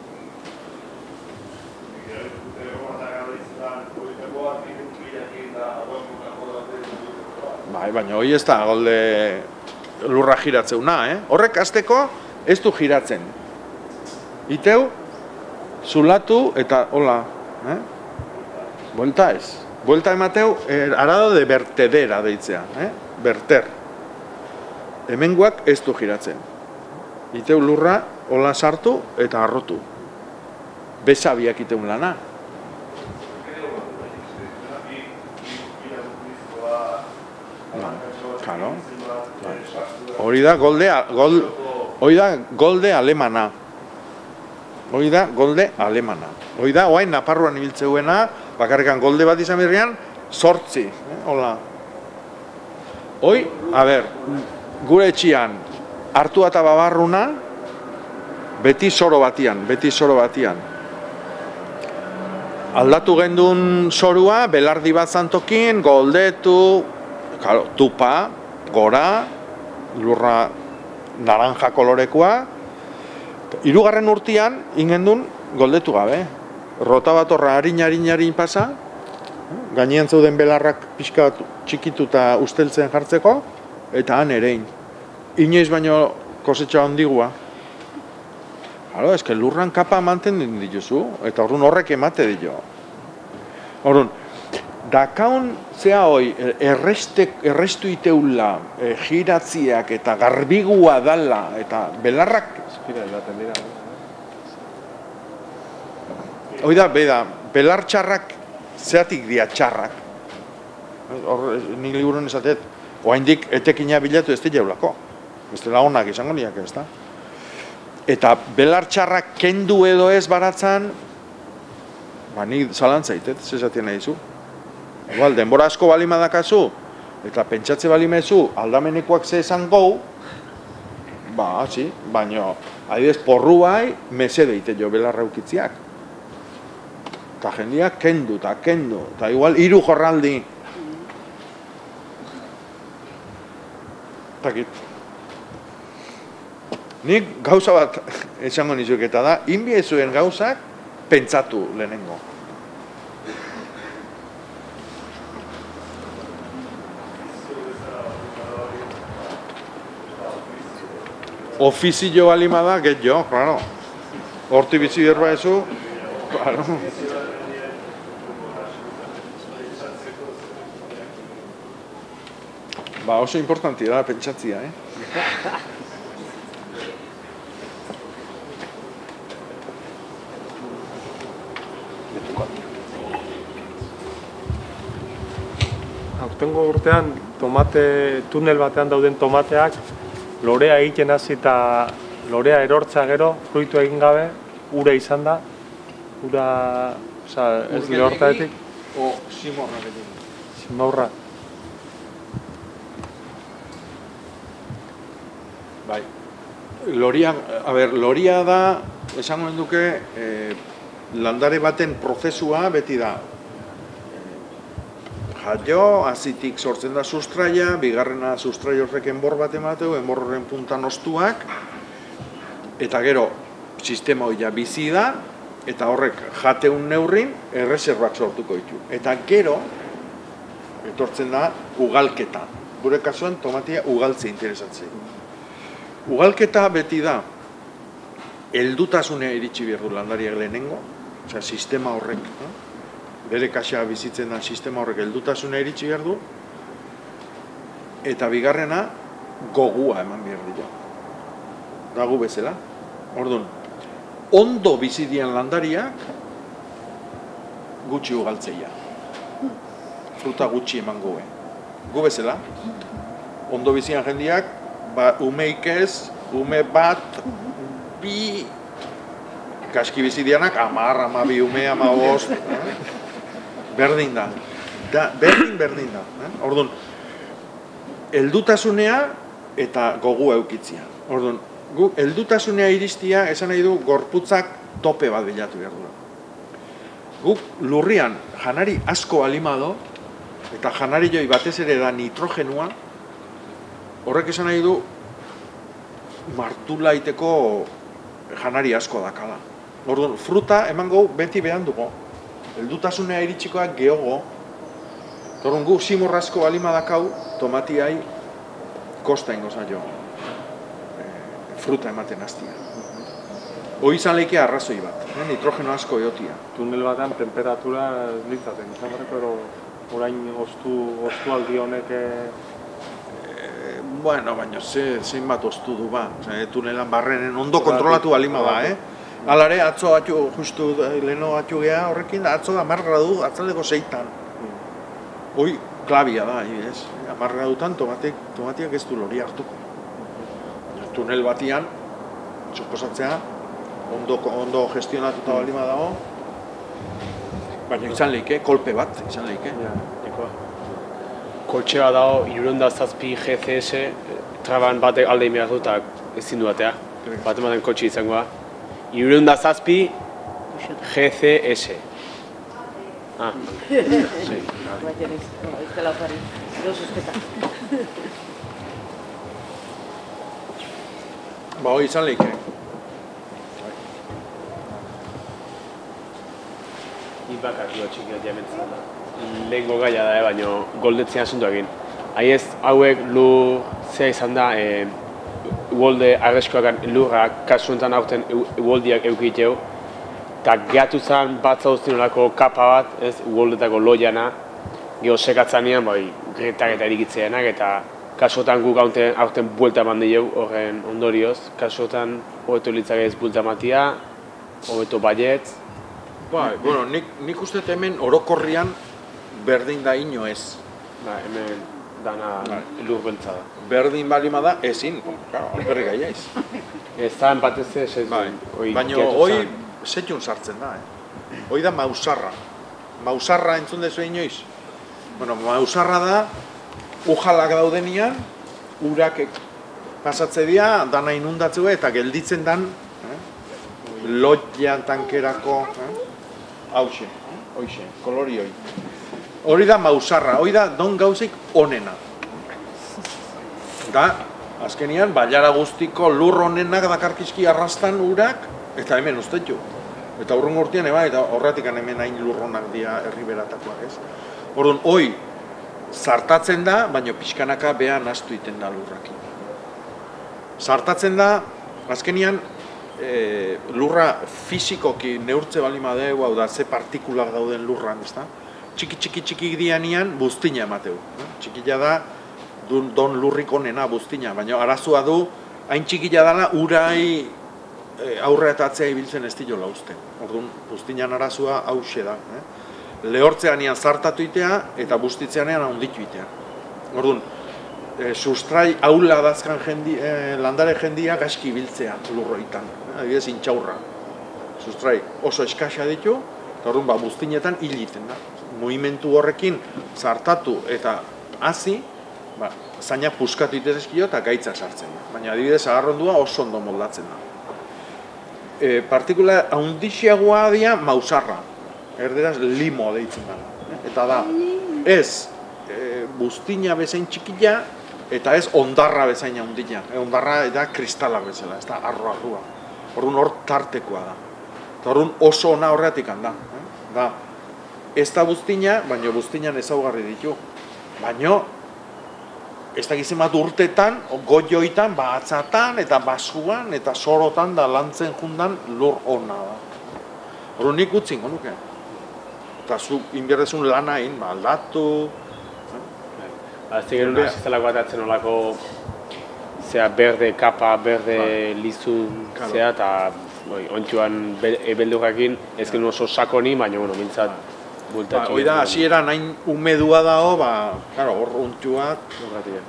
Baina hoi ez da golde lurra giratzeuna, Horrek azteko ez du giratzen. Iteu, zulatu eta hola, Buelta ez. Buelta emateu, arado de vertedera deitzea, Verter. Hemengoak ez du giratzen. Iteu lurra, hola sartu eta arrotu. Besabiak iteun lana. Claro. Hori da golde alemana. Hori da golde alemana. Hori da orain Nafarroan ibiltzeuena, bakarrikan golde bat izan berrian 8. Hola. Hoi, a ber, gure etxian hartu eta babarruna beti soro batian. Aldatu gendun sorua, belardi bat zantokin, goldetu, tupa, gora, lurra naranja kolorekoa. 3. urtean, ingendun, goldetu gabe. Rota bat horra harin pasa, gainean zeuden belarrak pixka txikitu eta usteltzen jartzeko, eta han erein. Inoiz baino kosetxa handigua. Halo, eske lurran kapa mantendu dituzu, eta orduan horrek emate dio. Orduan, dakaun zea hoi, errestu iteula, giratziak eta garbigua dala, eta belarrak... Espira, edaten dira. Hoi da, belar txarrak, zeatik dia txarrak. Nik liburuen esatet, oaindik etekina bilatu ez dira jaulako. Ez dela honak izango niak ez da. Eta belar txarrak kendu edo ez baratzan, nik zalantzaitet, zesatien nahi zu. Igual, denbora asko balima dakazu, eta pentsatze balimezu aldamenekoak ze esan gau, baina, adibidez, porru bai, mesede ite jo belarra ukitziak. Eta jendiak kendu, eta igual, 3 jorraldi. Takit. Nik gauza bat esango nizuk eta da, inbiezuen gauzak pentsatu lehenengo. Ofizio balima da, get jo, claro. Horti bizi berba ezu, claro. Oso importanti da pentsatzia, Aurtengo urtean, tunel batean dauden tomateak, lorea egiten hasi eta lorea erortza gero, fruitu egin gabe, ura izan da, ez lehortaetik. O simorra egin. Simorra. Bai. Loria da, esango duke, landare baten prozesua beti da. Jaio, azitik sortzen da sustraia, bigarrena sustrai horrek enbor bat emateu, enbor horren puntan ostuak, eta gero, sistema hori bizi da, eta horrek jateun neurrin, erreserbak sortuko ditu. Eta gero, etortzen da, ugalketa. Gure kasuan, tomatia ugaltzea interesatzea. Ugalketa beti da, heldutasunea iritsi behar du landariak lehenengo, osea, sistema horrek, bere kaxa bizitzen da sistema horrek heldutasuna iritsi behar du, eta bigarrena gogua eman behar dio. Dagu bezala. Orduan, ondo bizidian landariak gutxi ugaltzeia. Fruta gutxi eman goe. Gu bezala. Ondo bizian jendiak, umeik ez, ume bat, bi, kaski bizidianak, 10, 12 ume, 15, berdin da. Berdin da. Orduan, heldutasunea eta gogu eukitzia. Orduan, heldutasunea iristia esan nahi du gorputzak tope bat bilatu behar du. Guk lurrian janari asko alimado, eta janari joi batez ere da nitrogenua, horrek esan nahi du martulaiteko janari asko dakala. Orduan, fruta emango beti behan dugu. Heldutasunea iritsikoak geogo, orduan gu simorrazko balima dakau, tomatiai kosta ingo zaio fruta ematen hastia. Hoi izan leike arrazoi bat, nitrogeno asko eotia. Tunel batean temperatura litzaten, izan pero orain ostu aldi honek... Bueno, baina zein bat ostu du ba, tunelan barrenen ondo kontrolatu balima da, Alare, atzo justu leheno atxu geha horrekin, atzo 10 gradu, atzaldeko 6-tan. Hoi, klabia da, ez? Amarra dutan tomatiak ez du lori hartuko. Tunel batian, suposatzea, ondo gestionatuta balima dago, baina izan lehike, kolpe bat, izan lehike. Koltxe bat dago, 307 GCS, traban batek alde behar du eta ezin du batea. Bat koltxe izango da. 307 GCS. Ez dela opari, edo sosketa. Hoi izan lehike. Bakatu txiki bat jamentzen da. Lehenko gaia da, baina goldetzen asuntu egin. Haiez, hauek lur zea izan da, uolde arreskoak lurrak, kasu enten aurten uoldiak eukiteu, eta gehatu zen bat zauztin olako kapa bat, ez, uoldetako loiana, geho sekatzanean, gretak eta erikitzeanak, eta kasuotan guk aurten buelta eman dugu horren ondorioz, kasuotan hobeto litzak ez buelta ematia, hobeto baietz. Bueno, nik uste hemen orokorrian berdin da ino ez. Hemen dana lur beltza da. Berdin balima da, ezin, alperri gai aiz. Ez da empatez ez baina hoi setxun sartzen da, Hoi da mausarra. Mausarra entzun dezu inoiz? Bueno, mausarra da, ujalak daudenian, urak pasatze dira, dana inundatzeu eta gelditzen dan, lotjean tankerako, hauxe, hoixe, kolori hoi. Hori da mausarra, hori da don gauzik onena. Da, azkenian, bailara guztiko lur onenak dakarkizki arrastan urak, eta hemen ustetu. Eta urrun urtean eba, eta horretik hemen hain lurronak dira herriberatakoak, ez? Orduan, hoi, zartatzen da, baina pixkanaka behan astu iten da lurrakin. Zartatzen da, azkenian, lurra fizikoki neurtze balima dugu, hau da, ze partikulak dauden lurran, ez da? Txiki dianian, buztina emateu. Txikila da, don lurrik onena buztina, baina arazoa du, hain txikila dela, urai aurre eta atzea ibiltzen ez diola usten. Orduan, buztinan arazoa hause da. Lehortzeanean zartatu itea, eta buztitzeanean handitu itea. Orduan, sustrai aula dazkan landare jendia gaizki ibiltzea lurroitan. Adibidez, intxaurra. Sustrai oso eskasa ditu, eta orduan, buztinetan hiliten da. Movimentu horrekin zartatu eta hasi, zaina puskatu itezkio eta gaitza sartzen da. Baina adibidez, agarrondua oso ondo moldatzen da. Partikula haundixiagoa dira mausarra. Erderaz limo deitzen da. Eta da, ez buztina bezain txikila, eta ez ondarra bezain haundila. Ondarra da kristalak bezala, ez da arroa. Orduan hor tartekoa da. Eta orduan oso ona horretik handa. Ez da buztina, baina buztinan ezaugarri ditu. Baina, ez da gizien bat urtetan, goioitan, batzatan, eta basuan, eta sorotan da lantzen jundan lur ona da. Horren nik utzingo nuke. Eta zu inberdezun lana egin, aldatu. Ez tegin hona zizalako bat atzen olako berde kapa, berde lizun, eta ontsuan ebeldurrakin, ez genuen oso sakoni, baina mintzat bultatxik. Hoi da, hasieran hain umedua dago, hor untua. Horretia.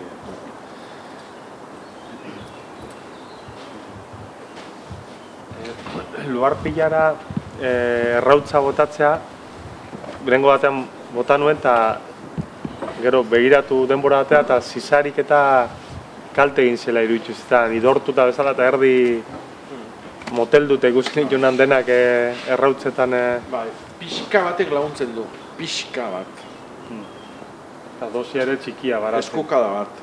Luarpilara errautza botatzea, berengo batean bota nuen, eta gero begiratu denbora batea, eta zizarik eta kalte egin zela iruditu zitan, idortuta bezala, eta erdi motelduta ikusten ikunan denak errautzetan. Pixka batek laguntzen du, pixka bat. Eta dosia ere txikia baratzen. Eskukada bat.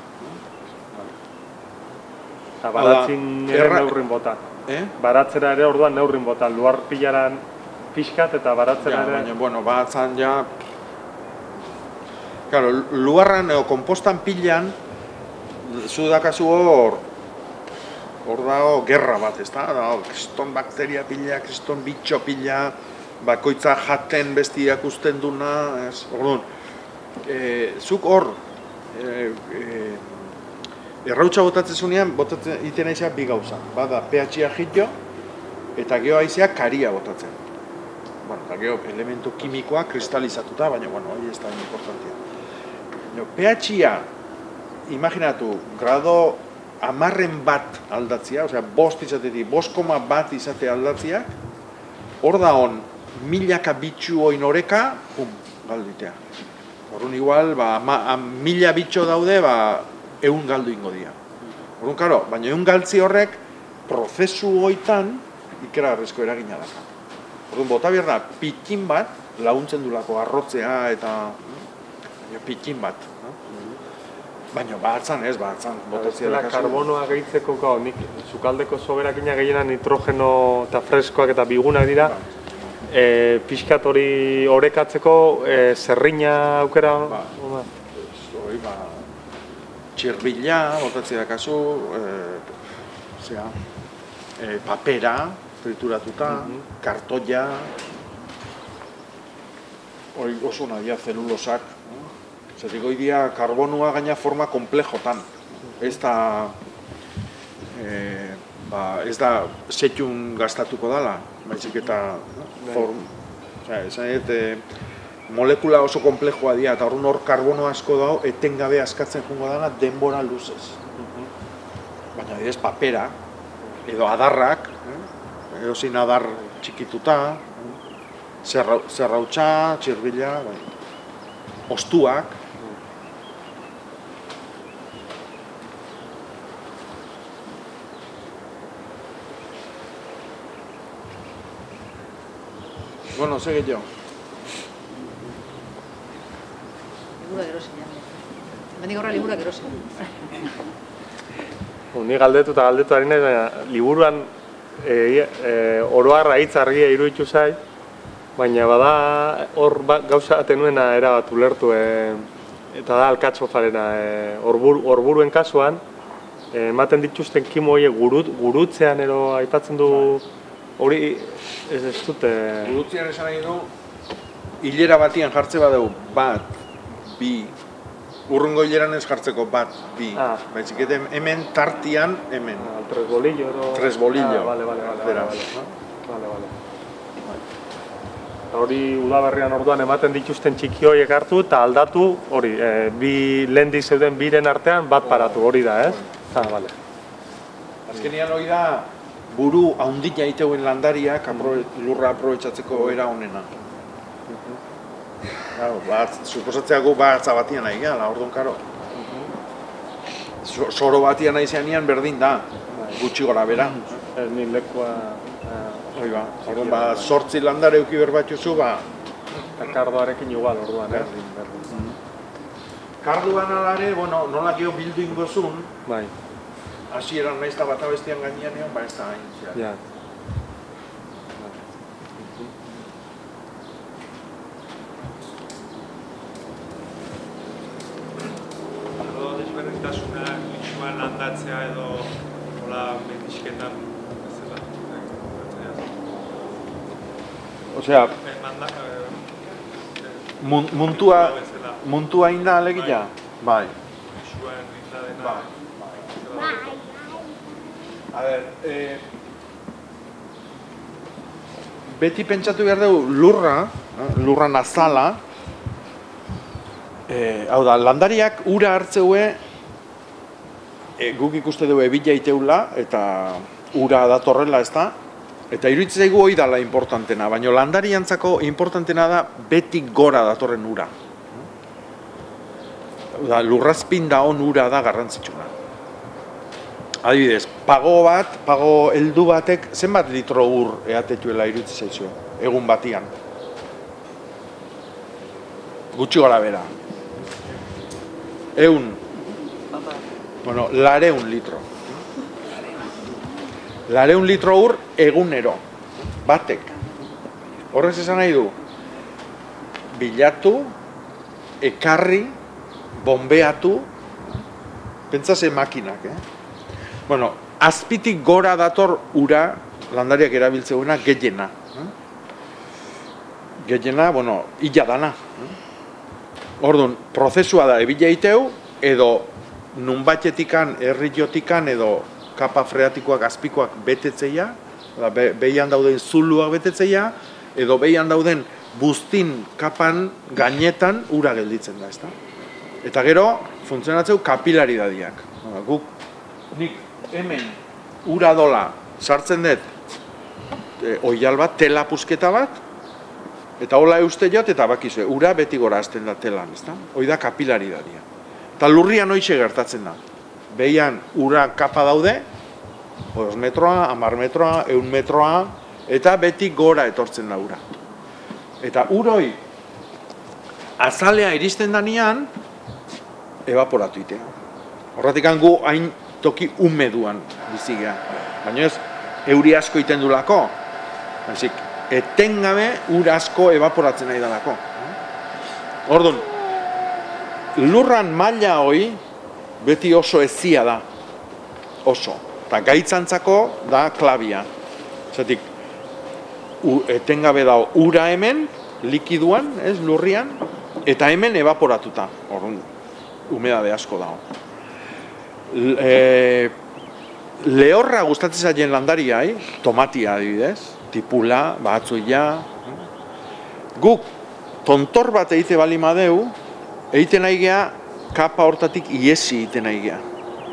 Eta baratzin ere neurrin bota. Baratzera ere orduan neurrin bota, luar pilaran pixkat eta baratzera ere. Baina, bueno, batzan ja... Claro, luarran edo kompostan pilan, zu dakazu hor dago gerra bat, ez da? Kriston bakteria pila, kriston bitxo pila, bakoitza jaten bestiak usten duna, ez? Orduan, zuk hor, errautsa botatzen zunean, botatzen iten aizea bi gauza. Bada, pH-a jitio, eta geho aizea karia botatzen. Bueno, eta geho elementu kimikoa kristalizatuta, baina, bueno, hori ez da importantia. pH-a, imaginatu, grado 10 bat aldatzea, osea, 5 izatetik, 5,1 izate aldatziak, hor da hon, milaka bitxu oin oreka, pum, galditea. Horren igual, 1000 bitxo daude, 100 galdu ingo dira. Horren, karo, baina 100 galtzi horrek, prozesu hoitan, ikeragarrizko eragina daka. Horren, bota behar da, pikin bat, laguntzen dulako arrotzea eta pikin bat. Baina batzan botatzea da kasu. Karbonoa gehitzeko, nik sukaldeko soberakina gehiena nitrogeno eta freskoak eta bigunak dira. Pixkat hori orekatzeko zerrina aukera? Txirbila botatzea da kasu, papera trituratuta, kartoia, hori oso nadia zelulosak. Zerrik hoi dia karbonua gaina forma komplejotan. Ez da setxun gastatuko dala, baizik eta molekula oso komplejoa dira, eta horren hor karbono asko dago, etengabe askatzen jungo dana denbora luzez. Baina direz papera, edo adarrak, edo zin adar txikituta, zerrautxa, txirbila, ostuak. Bueno, segue jo. Libura gerosin, Hemendik horra libura gerosin. Ni galdetu eta galdetu ari nahi, baina liburuan oroarra hitz argia iruditu zai, baina bada hor gauza tenuena erabat ulertu, eta da alkatzofarena. Orburuen kasuan, ematen dituzten kimo horiek gurutzean ero aipatzen du hori ez dute... Gurutzean esan nahi du, hilera batian jartze badeu, 1, 2, urrungo hileran ez jartzeko 1, 2, baizik eta hemen tartian, hemen. Tres bolillo ero... Tres bolillo. Vale. Hori udaberrian orduan ematen dituzten txiki horiek hartu eta aldatu hori, bi lehendik zeuden biren artean bat paratu hori da, ez? Vale. Azkenean hori da, buru haundina iteuen landariak lurra aprobetxatzeko era honena. Suposatzeago batza batian nahi gara, orduan karo. Soro batian nahi zeanean berdin da, gutxi gora bera. Ez ni lekua... Orduan, 8 landare euki berbatxuzu, kardoarekin igual orduan, ez? Karduan alare, nola geho bildu ingozun, bai. Hasieran nahiz eta bat abestian gainean egon, ez da hain. Ja. Edo desberdintasuna itxuan landatzea edo hola mendixketan bezala. Osea, muntua inda alegia? Bai. Itxuan inda dena. A ber, beti pentsatu behar dugu lurra nazala, hau da, landariak ura hartzeue, guk ikuste dugu ebila iteula, eta ura datorrela ez da, eta iruditzen zaigu hori dala importantena, baina landariantzako importantena da beti gora datorren ura. Hau da, lurrazpin da on ura da garrantzitsuna. Adibidez, pago heldu batek, zenbat litro ur eatetuela iruditzen zaizue, egun batian? Gutxi gora bera. 100. Bueno, 200 litro. 200 litro ur egunero, batek. Horrez esan nahi du, bilatu, ekarri, bombeatu, pentsase makinak, Bueno, azpitik gora dator ura, landariak erabiltzeuena, gehiena. Gehiena, illa dana. Orduan, prozesua da ebila iteu, edo nunbatetikan, herriotikan, edo kapa freatikoak, azpikoak betetzeia, behian dauden zuluak betetzeia, edo behian dauden buztin kapan gainetan ura gelditzen da, ezta? Eta gero, funtzionatzeu kapilaridadiak. Nik hemen ura dola sartzen dut oial bat, tela pusketa bat, eta hola euste jot, eta bakizue, ura beti gora azten da telan, ezta? Hoi da kapilaridadia. Eta lurrian hoixe gertatzen da. Behian ura kapa daude, 5 metroa, 10 metroa, 100 metroa, eta beti gora etortzen da ura. Eta uroi azalea iristen danean, evaporatu itea. Horretik gu hain toki umeduan bizigea. Baina ez, euri asko iten du lako. Etengabe ur asko evaporatzen nahi dalako. Orduan, lurran maila hoi beti oso ezia da. Oso. Eta gaitzantzako da klabia. Zatik, etengabe dago ura hemen, likiduan, ez, lurrian, eta hemen evaporatuta. Orduan, humedade asko dago. Lehorra gustatzen zaien landariai, tomatia adibidez, tipula, batzuia. Guk tontor bat egite bali madeu, egiten nahi geha, kapa hortatik iesi egiten nahi geha.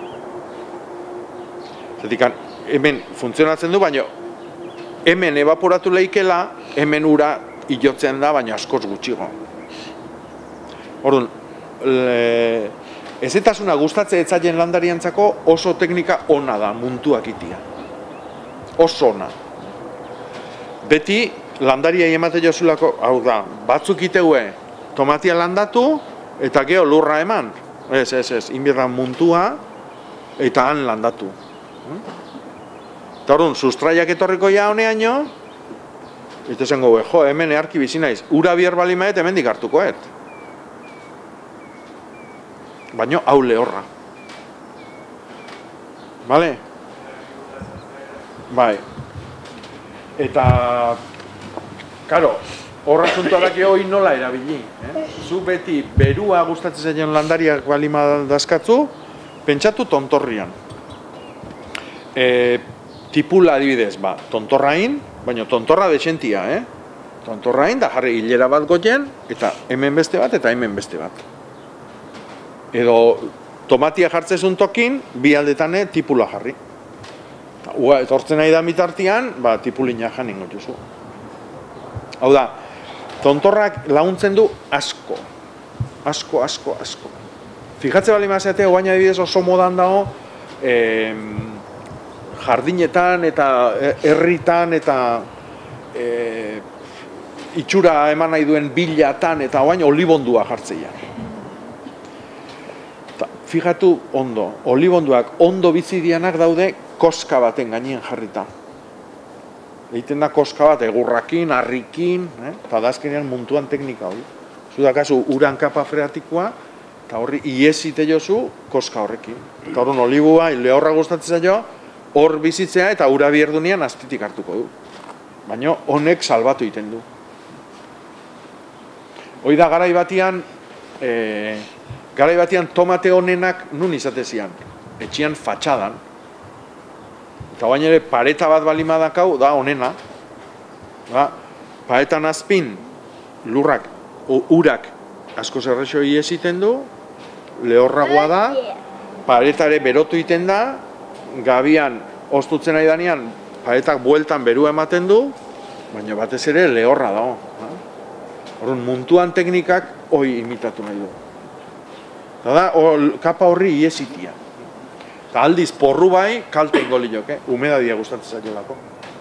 Zatik, hemen funtzionatzen du, baina hemen evaporatu lehikela, hemen ura hilotzen da, baina askoz gutxigo. Orduan, ezetasuna gustatzen etzaien landariantzako oso teknika ona da, muntuak itia. Oso ona. Beti, landariai emate jozulako, hau da, batzuk iteue tomatia landatu, eta geho lurra eman. Ez, inbierran muntua, eta han landatu. Eta orduan, sustraiak etorriko ja honeaino, eta zengo, jo, hemen eharki bizi naiz, ura bier bali maet, hemen dikartukoet. Baina hau lehorra. Bale? Bai. Eta, karo, horra zuntuarak hoi nola erabili. Zu beti berua gustatzen zaien landariak balima dazkatzu, pentsatu tontorrian. Tipula adibidez, tontorrain, baina tontorra desentia, Tontorrain da jarri hilera bat goien, eta hemen beste bat, eta hemen beste bat. Edo tomatia jartzezun tokin, bi aldetan tipula jarri. Etortzen nahi da mitartian, tipulina janin gotuzu. Hau da, tontorrak laguntzen du asko. Asko. Fijatze bali mazeate, oain adibidez oso modan dago, jardinetan eta herritan eta itxura eman nahi duen bilatan eta oain olibondua jartzeia. Fijatu ondo, olibonduak ondo bizi dianak daude koska baten gainen jarrita. Egiten da koska bat egurrakin, harrikin, eta da azkenean muntuan teknika hori. Zudakazu uran kapa freatikoa, eta horri iesite jozu koska horrekin. Eta horren olibua, lehorra gustatzen zaio, hor bizitzea eta ura bierdunean aztitik hartuko du. Baina honek salbatu egiten du. Hoi da garai batian tomate honenak nun izatezian, etxian fatxadan. Eta baina ere pareta bat balima dakau da honena. Paretan azpin lurrak, urak asko zerrexo iesiten du, lehorragoa da, paretare berotu iten da, gabian ostutzen nahi danean, paretak bueltan berua ematen du, baina batez ere lehorra dago. Horren muntuan teknikak hoi imitatu nahi du. Eta da, kapa horri iesitia. Eta aldiz porru bai, kalte ingo liok, humedadia gustatzen zailolako.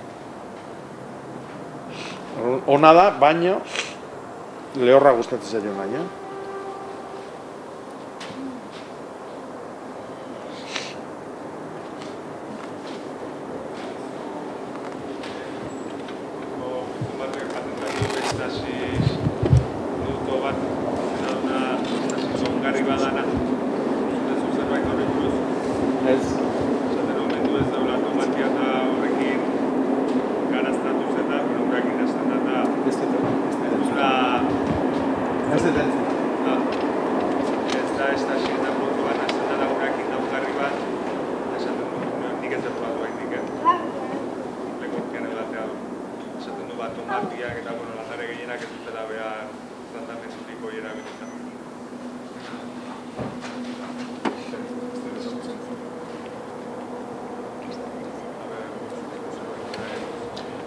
Ona da, baina lehorra gustatzen zailo nahi, tomatiak eta landare gehienak ez dutela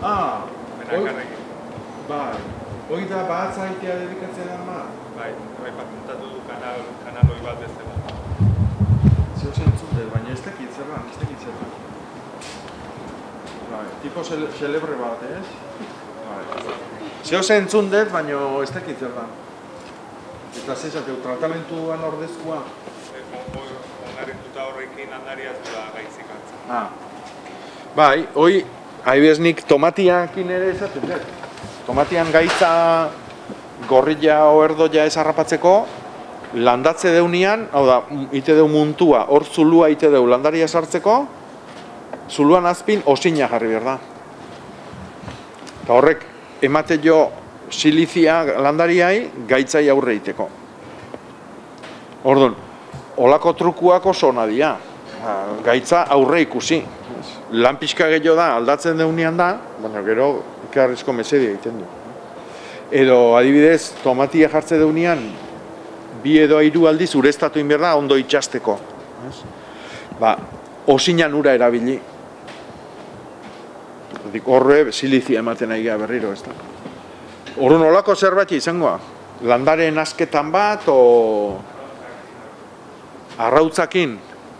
Benakarrekin. Bai, hoi da bahatzaitea dedikatzen ama? Bai, patentatu du kanaloi bat bezala. Zeo zentzun dut, baina ez dakit zerran. Bai, tipo celebre bat, ez? Bai. Zeo zentzun dut, baina ez dakit zerran. Eta zezateu, tratamentuan ordezkoa? Onarrituta horrekin landariaz da gaitzik antza. Bai, hoi, haibez nik tomatiakin ere esaten dut. Tomatian gaitza gorrilla o erdoia ez harrapatzeko, landatze deunean, hau da, ite deu muntua, hor zulua ite deu landaria sartzeko, zuluan azpin osina jarri behar da. Eta horrek emate jo silizia landariai gaitzai aurre iteko. Orduan, olako trukuak oso ona dira. Gaitza aurre ikusi. Lan pixka gehiago da, aldatzen deunean da, baina gero ikarrizko mesedia egiten du. Edo, adibidez, tomatia jartze deunean, 2 edo 3 aldiz ureztatu inberda ondo itxasteko. Osinan ura erabili. Horre silizia ematen nahi gara berriro, ez da. Horren olako zerbait izangoa. Landaren asketan bat, o arrautzakin.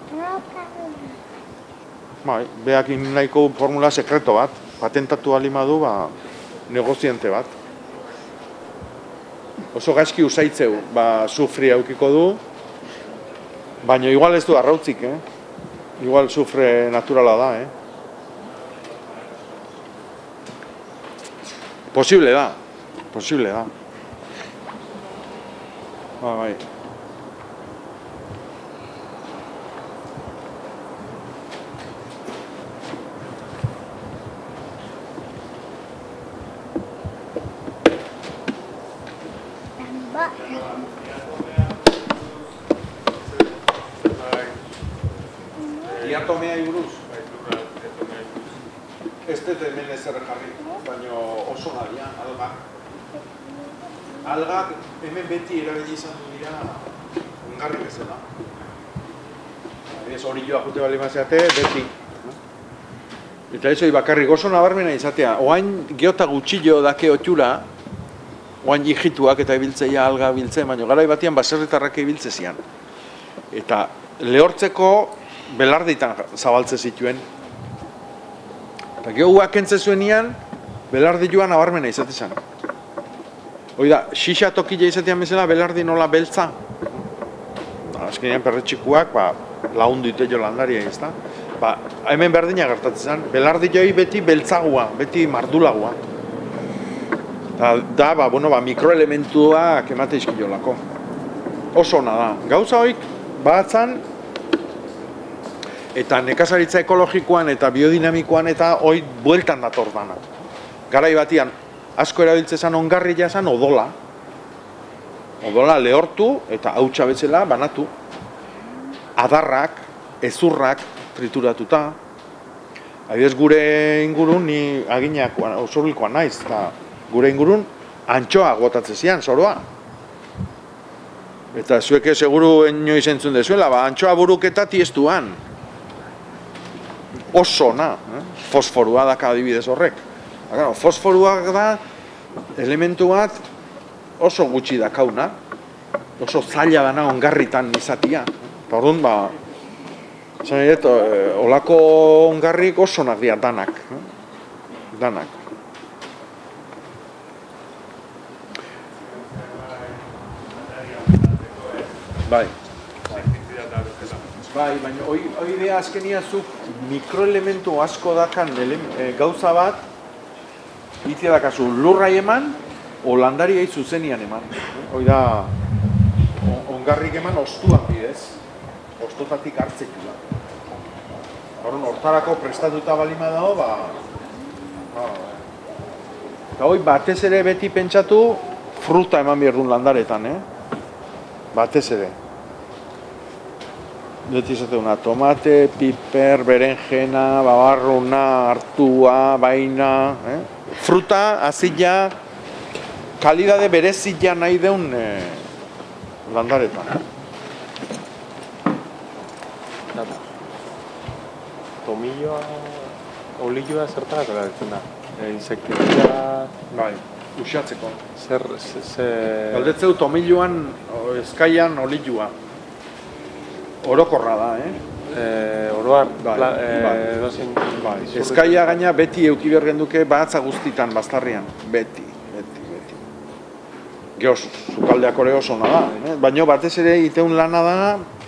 Bai, behakin nahiko formula sekreto bat. Patentatu alimadu, negoziante bat. Oso gaizki usaitzeu, sufri aukiko du. Baina igual ez du arrautzik, Igual sufre naturala da, Posible da. Bai. Diatomeai buruz? Ez dut hemen ezer jarri, baina oso nadia, algak. Algak hemen beti erabili izan du dira ungarri bezala. Ez hori joa jute bali mazeate, beti. Eta ez hori bakarrik oso nabarmena izatea. Oain geota gutxillo dake otxura, oain hijituak eta ibiltzeia alga biltzen, baina garai batian baserritarrak ibiltze zian. Eta lehortzeko belarditan zabaltze zituen. Eta gehuak entze zuenian, belardi joan nabarmena izatezan. Hoi da, xixa tokila izatean bezala belardi nola beltza. Azkenean perretxikuak, laundu ite jo landaria ez da. Hemen berdina gertatzen, belardi joi beti beltzagua, beti mardulagua. Da, mikroelementuak emate izkilolako. Oso ona da. Gauza hoik, batzan, eta nekazaritza ekologikoan eta biodinamikoan eta hoi bueltan dator dana. Garai batian, asko erabiltzezan ongarri jazan odola. Odola lehortu eta hautsa betzela banatu. Adarrak, ezurrak trituratuta. Adibidez gure ingurun, ni aginak osorlikoa naiz, eta gure ingurun antxoa gotatzen zian, zoroa. Eta zueke seguru inoiz entzun dezuela, antxoa buruketa tiestuan. Oso ona, fosforua daka adibidez horrek. Fosforuak da elementu bat oso gutxi dakauna, oso zaila dana ongarritan izatia. Eta orduan, olako ongarrik oso onak dira danak. Danak. Bai. Bai, baina hori idea azkenia zuk mikroelementu asko dakan gauza bat itzia dakazu lurrai eman o landariei zuzenian eman. Hori da ongarrik eman ostuan bidez, ostotatik hartzeku da. Hortarako prestatuta balima dago, eta hori batez ere beti pentsatu fruta eman behar duen landaretan, batez ere. Beti izatuna tomate, piper, berenjena, babarruna, hartua, baina, fruta, azila, kalidade berezila nahi deun landaretan. Tomilloa, olioa zertarako erabiltzen da? Insektizida... Bai, uxatzeko. Zer... Galdetzeu tomiluan, eskaian olilua. Orokorra da, Oroar, Bai. edozein... Eskaia gaina beti euki behar genduke bahatza guztitan bastarrian. Beti. Geoz, sukaldeak ore oso da. Baina batez ere iteun lana da...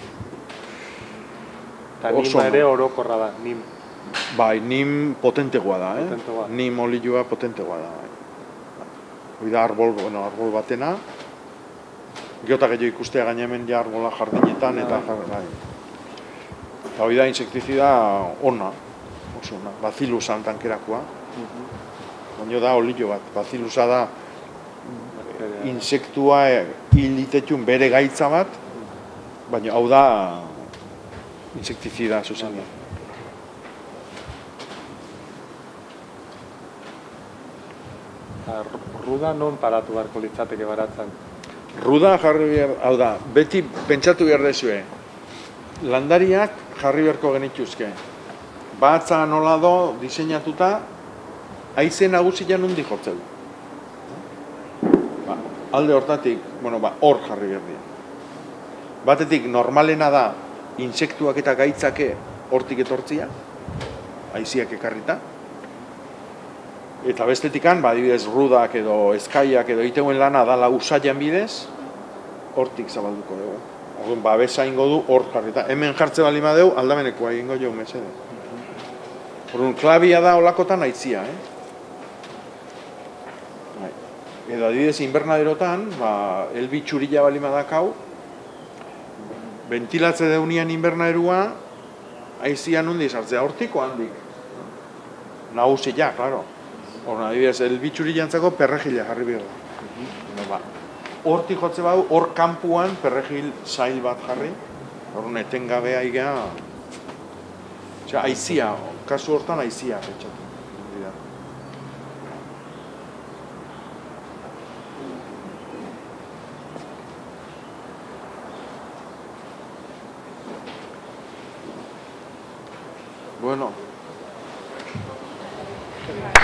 Eta nima ere orokorra da, nim. Bai, nim potentegoa da, Potentegoa. Nim olilua potentegoa da, bai. Hoi da arbol batena. Geota gehiago ikustea gaina hemen ja arbola jardinetan eta bai. Eta hoi da insektizida ona, oso ona. Bazilusan tankerakoa. Baina da olilo bat. Bazilusa da insektua hilitetun bere gaitza bat, baina hau da insektizida zuzenean. Ruda non paratu beharko litzateke baratzen? Ruda jarri behar, hau da, beti pentsatu behar dezue. Landariak jarri beharko genituzke. Bahatza nola do, diseinatuta, haize nagusia nondi jotzeu. Alde hortatik, hor jarri behar dira. Batetik normalena da, insektuak eta gaitzake hortik etortzia, haiziak ekarrita. Eta bestetikan, adibidez, rudak edo eskaiak edo iteuen lana dala usaian bidez, hortik zabalduko dugu. Orduan, babesa ingo du hor jarrita. Hemen jartze bali madeu, aldamenekoa ingo jo mesede. Orduan, klabia da olakotan aitzia, Edo adibidez, inbernaderotan, elbi txurila bali madakau, ventilatze deunian inbernaderua, aizia nondi sartzea, hortiko handik. Nagusia, klaro. Adibidez, elbi txurilantzako perregila jarri behar da. Hortik jotze badu, hor kanpuan perregil zail bat jarri, horren etengabea igea, aizia, kasu hortan aizia, pentsatu. Bueno.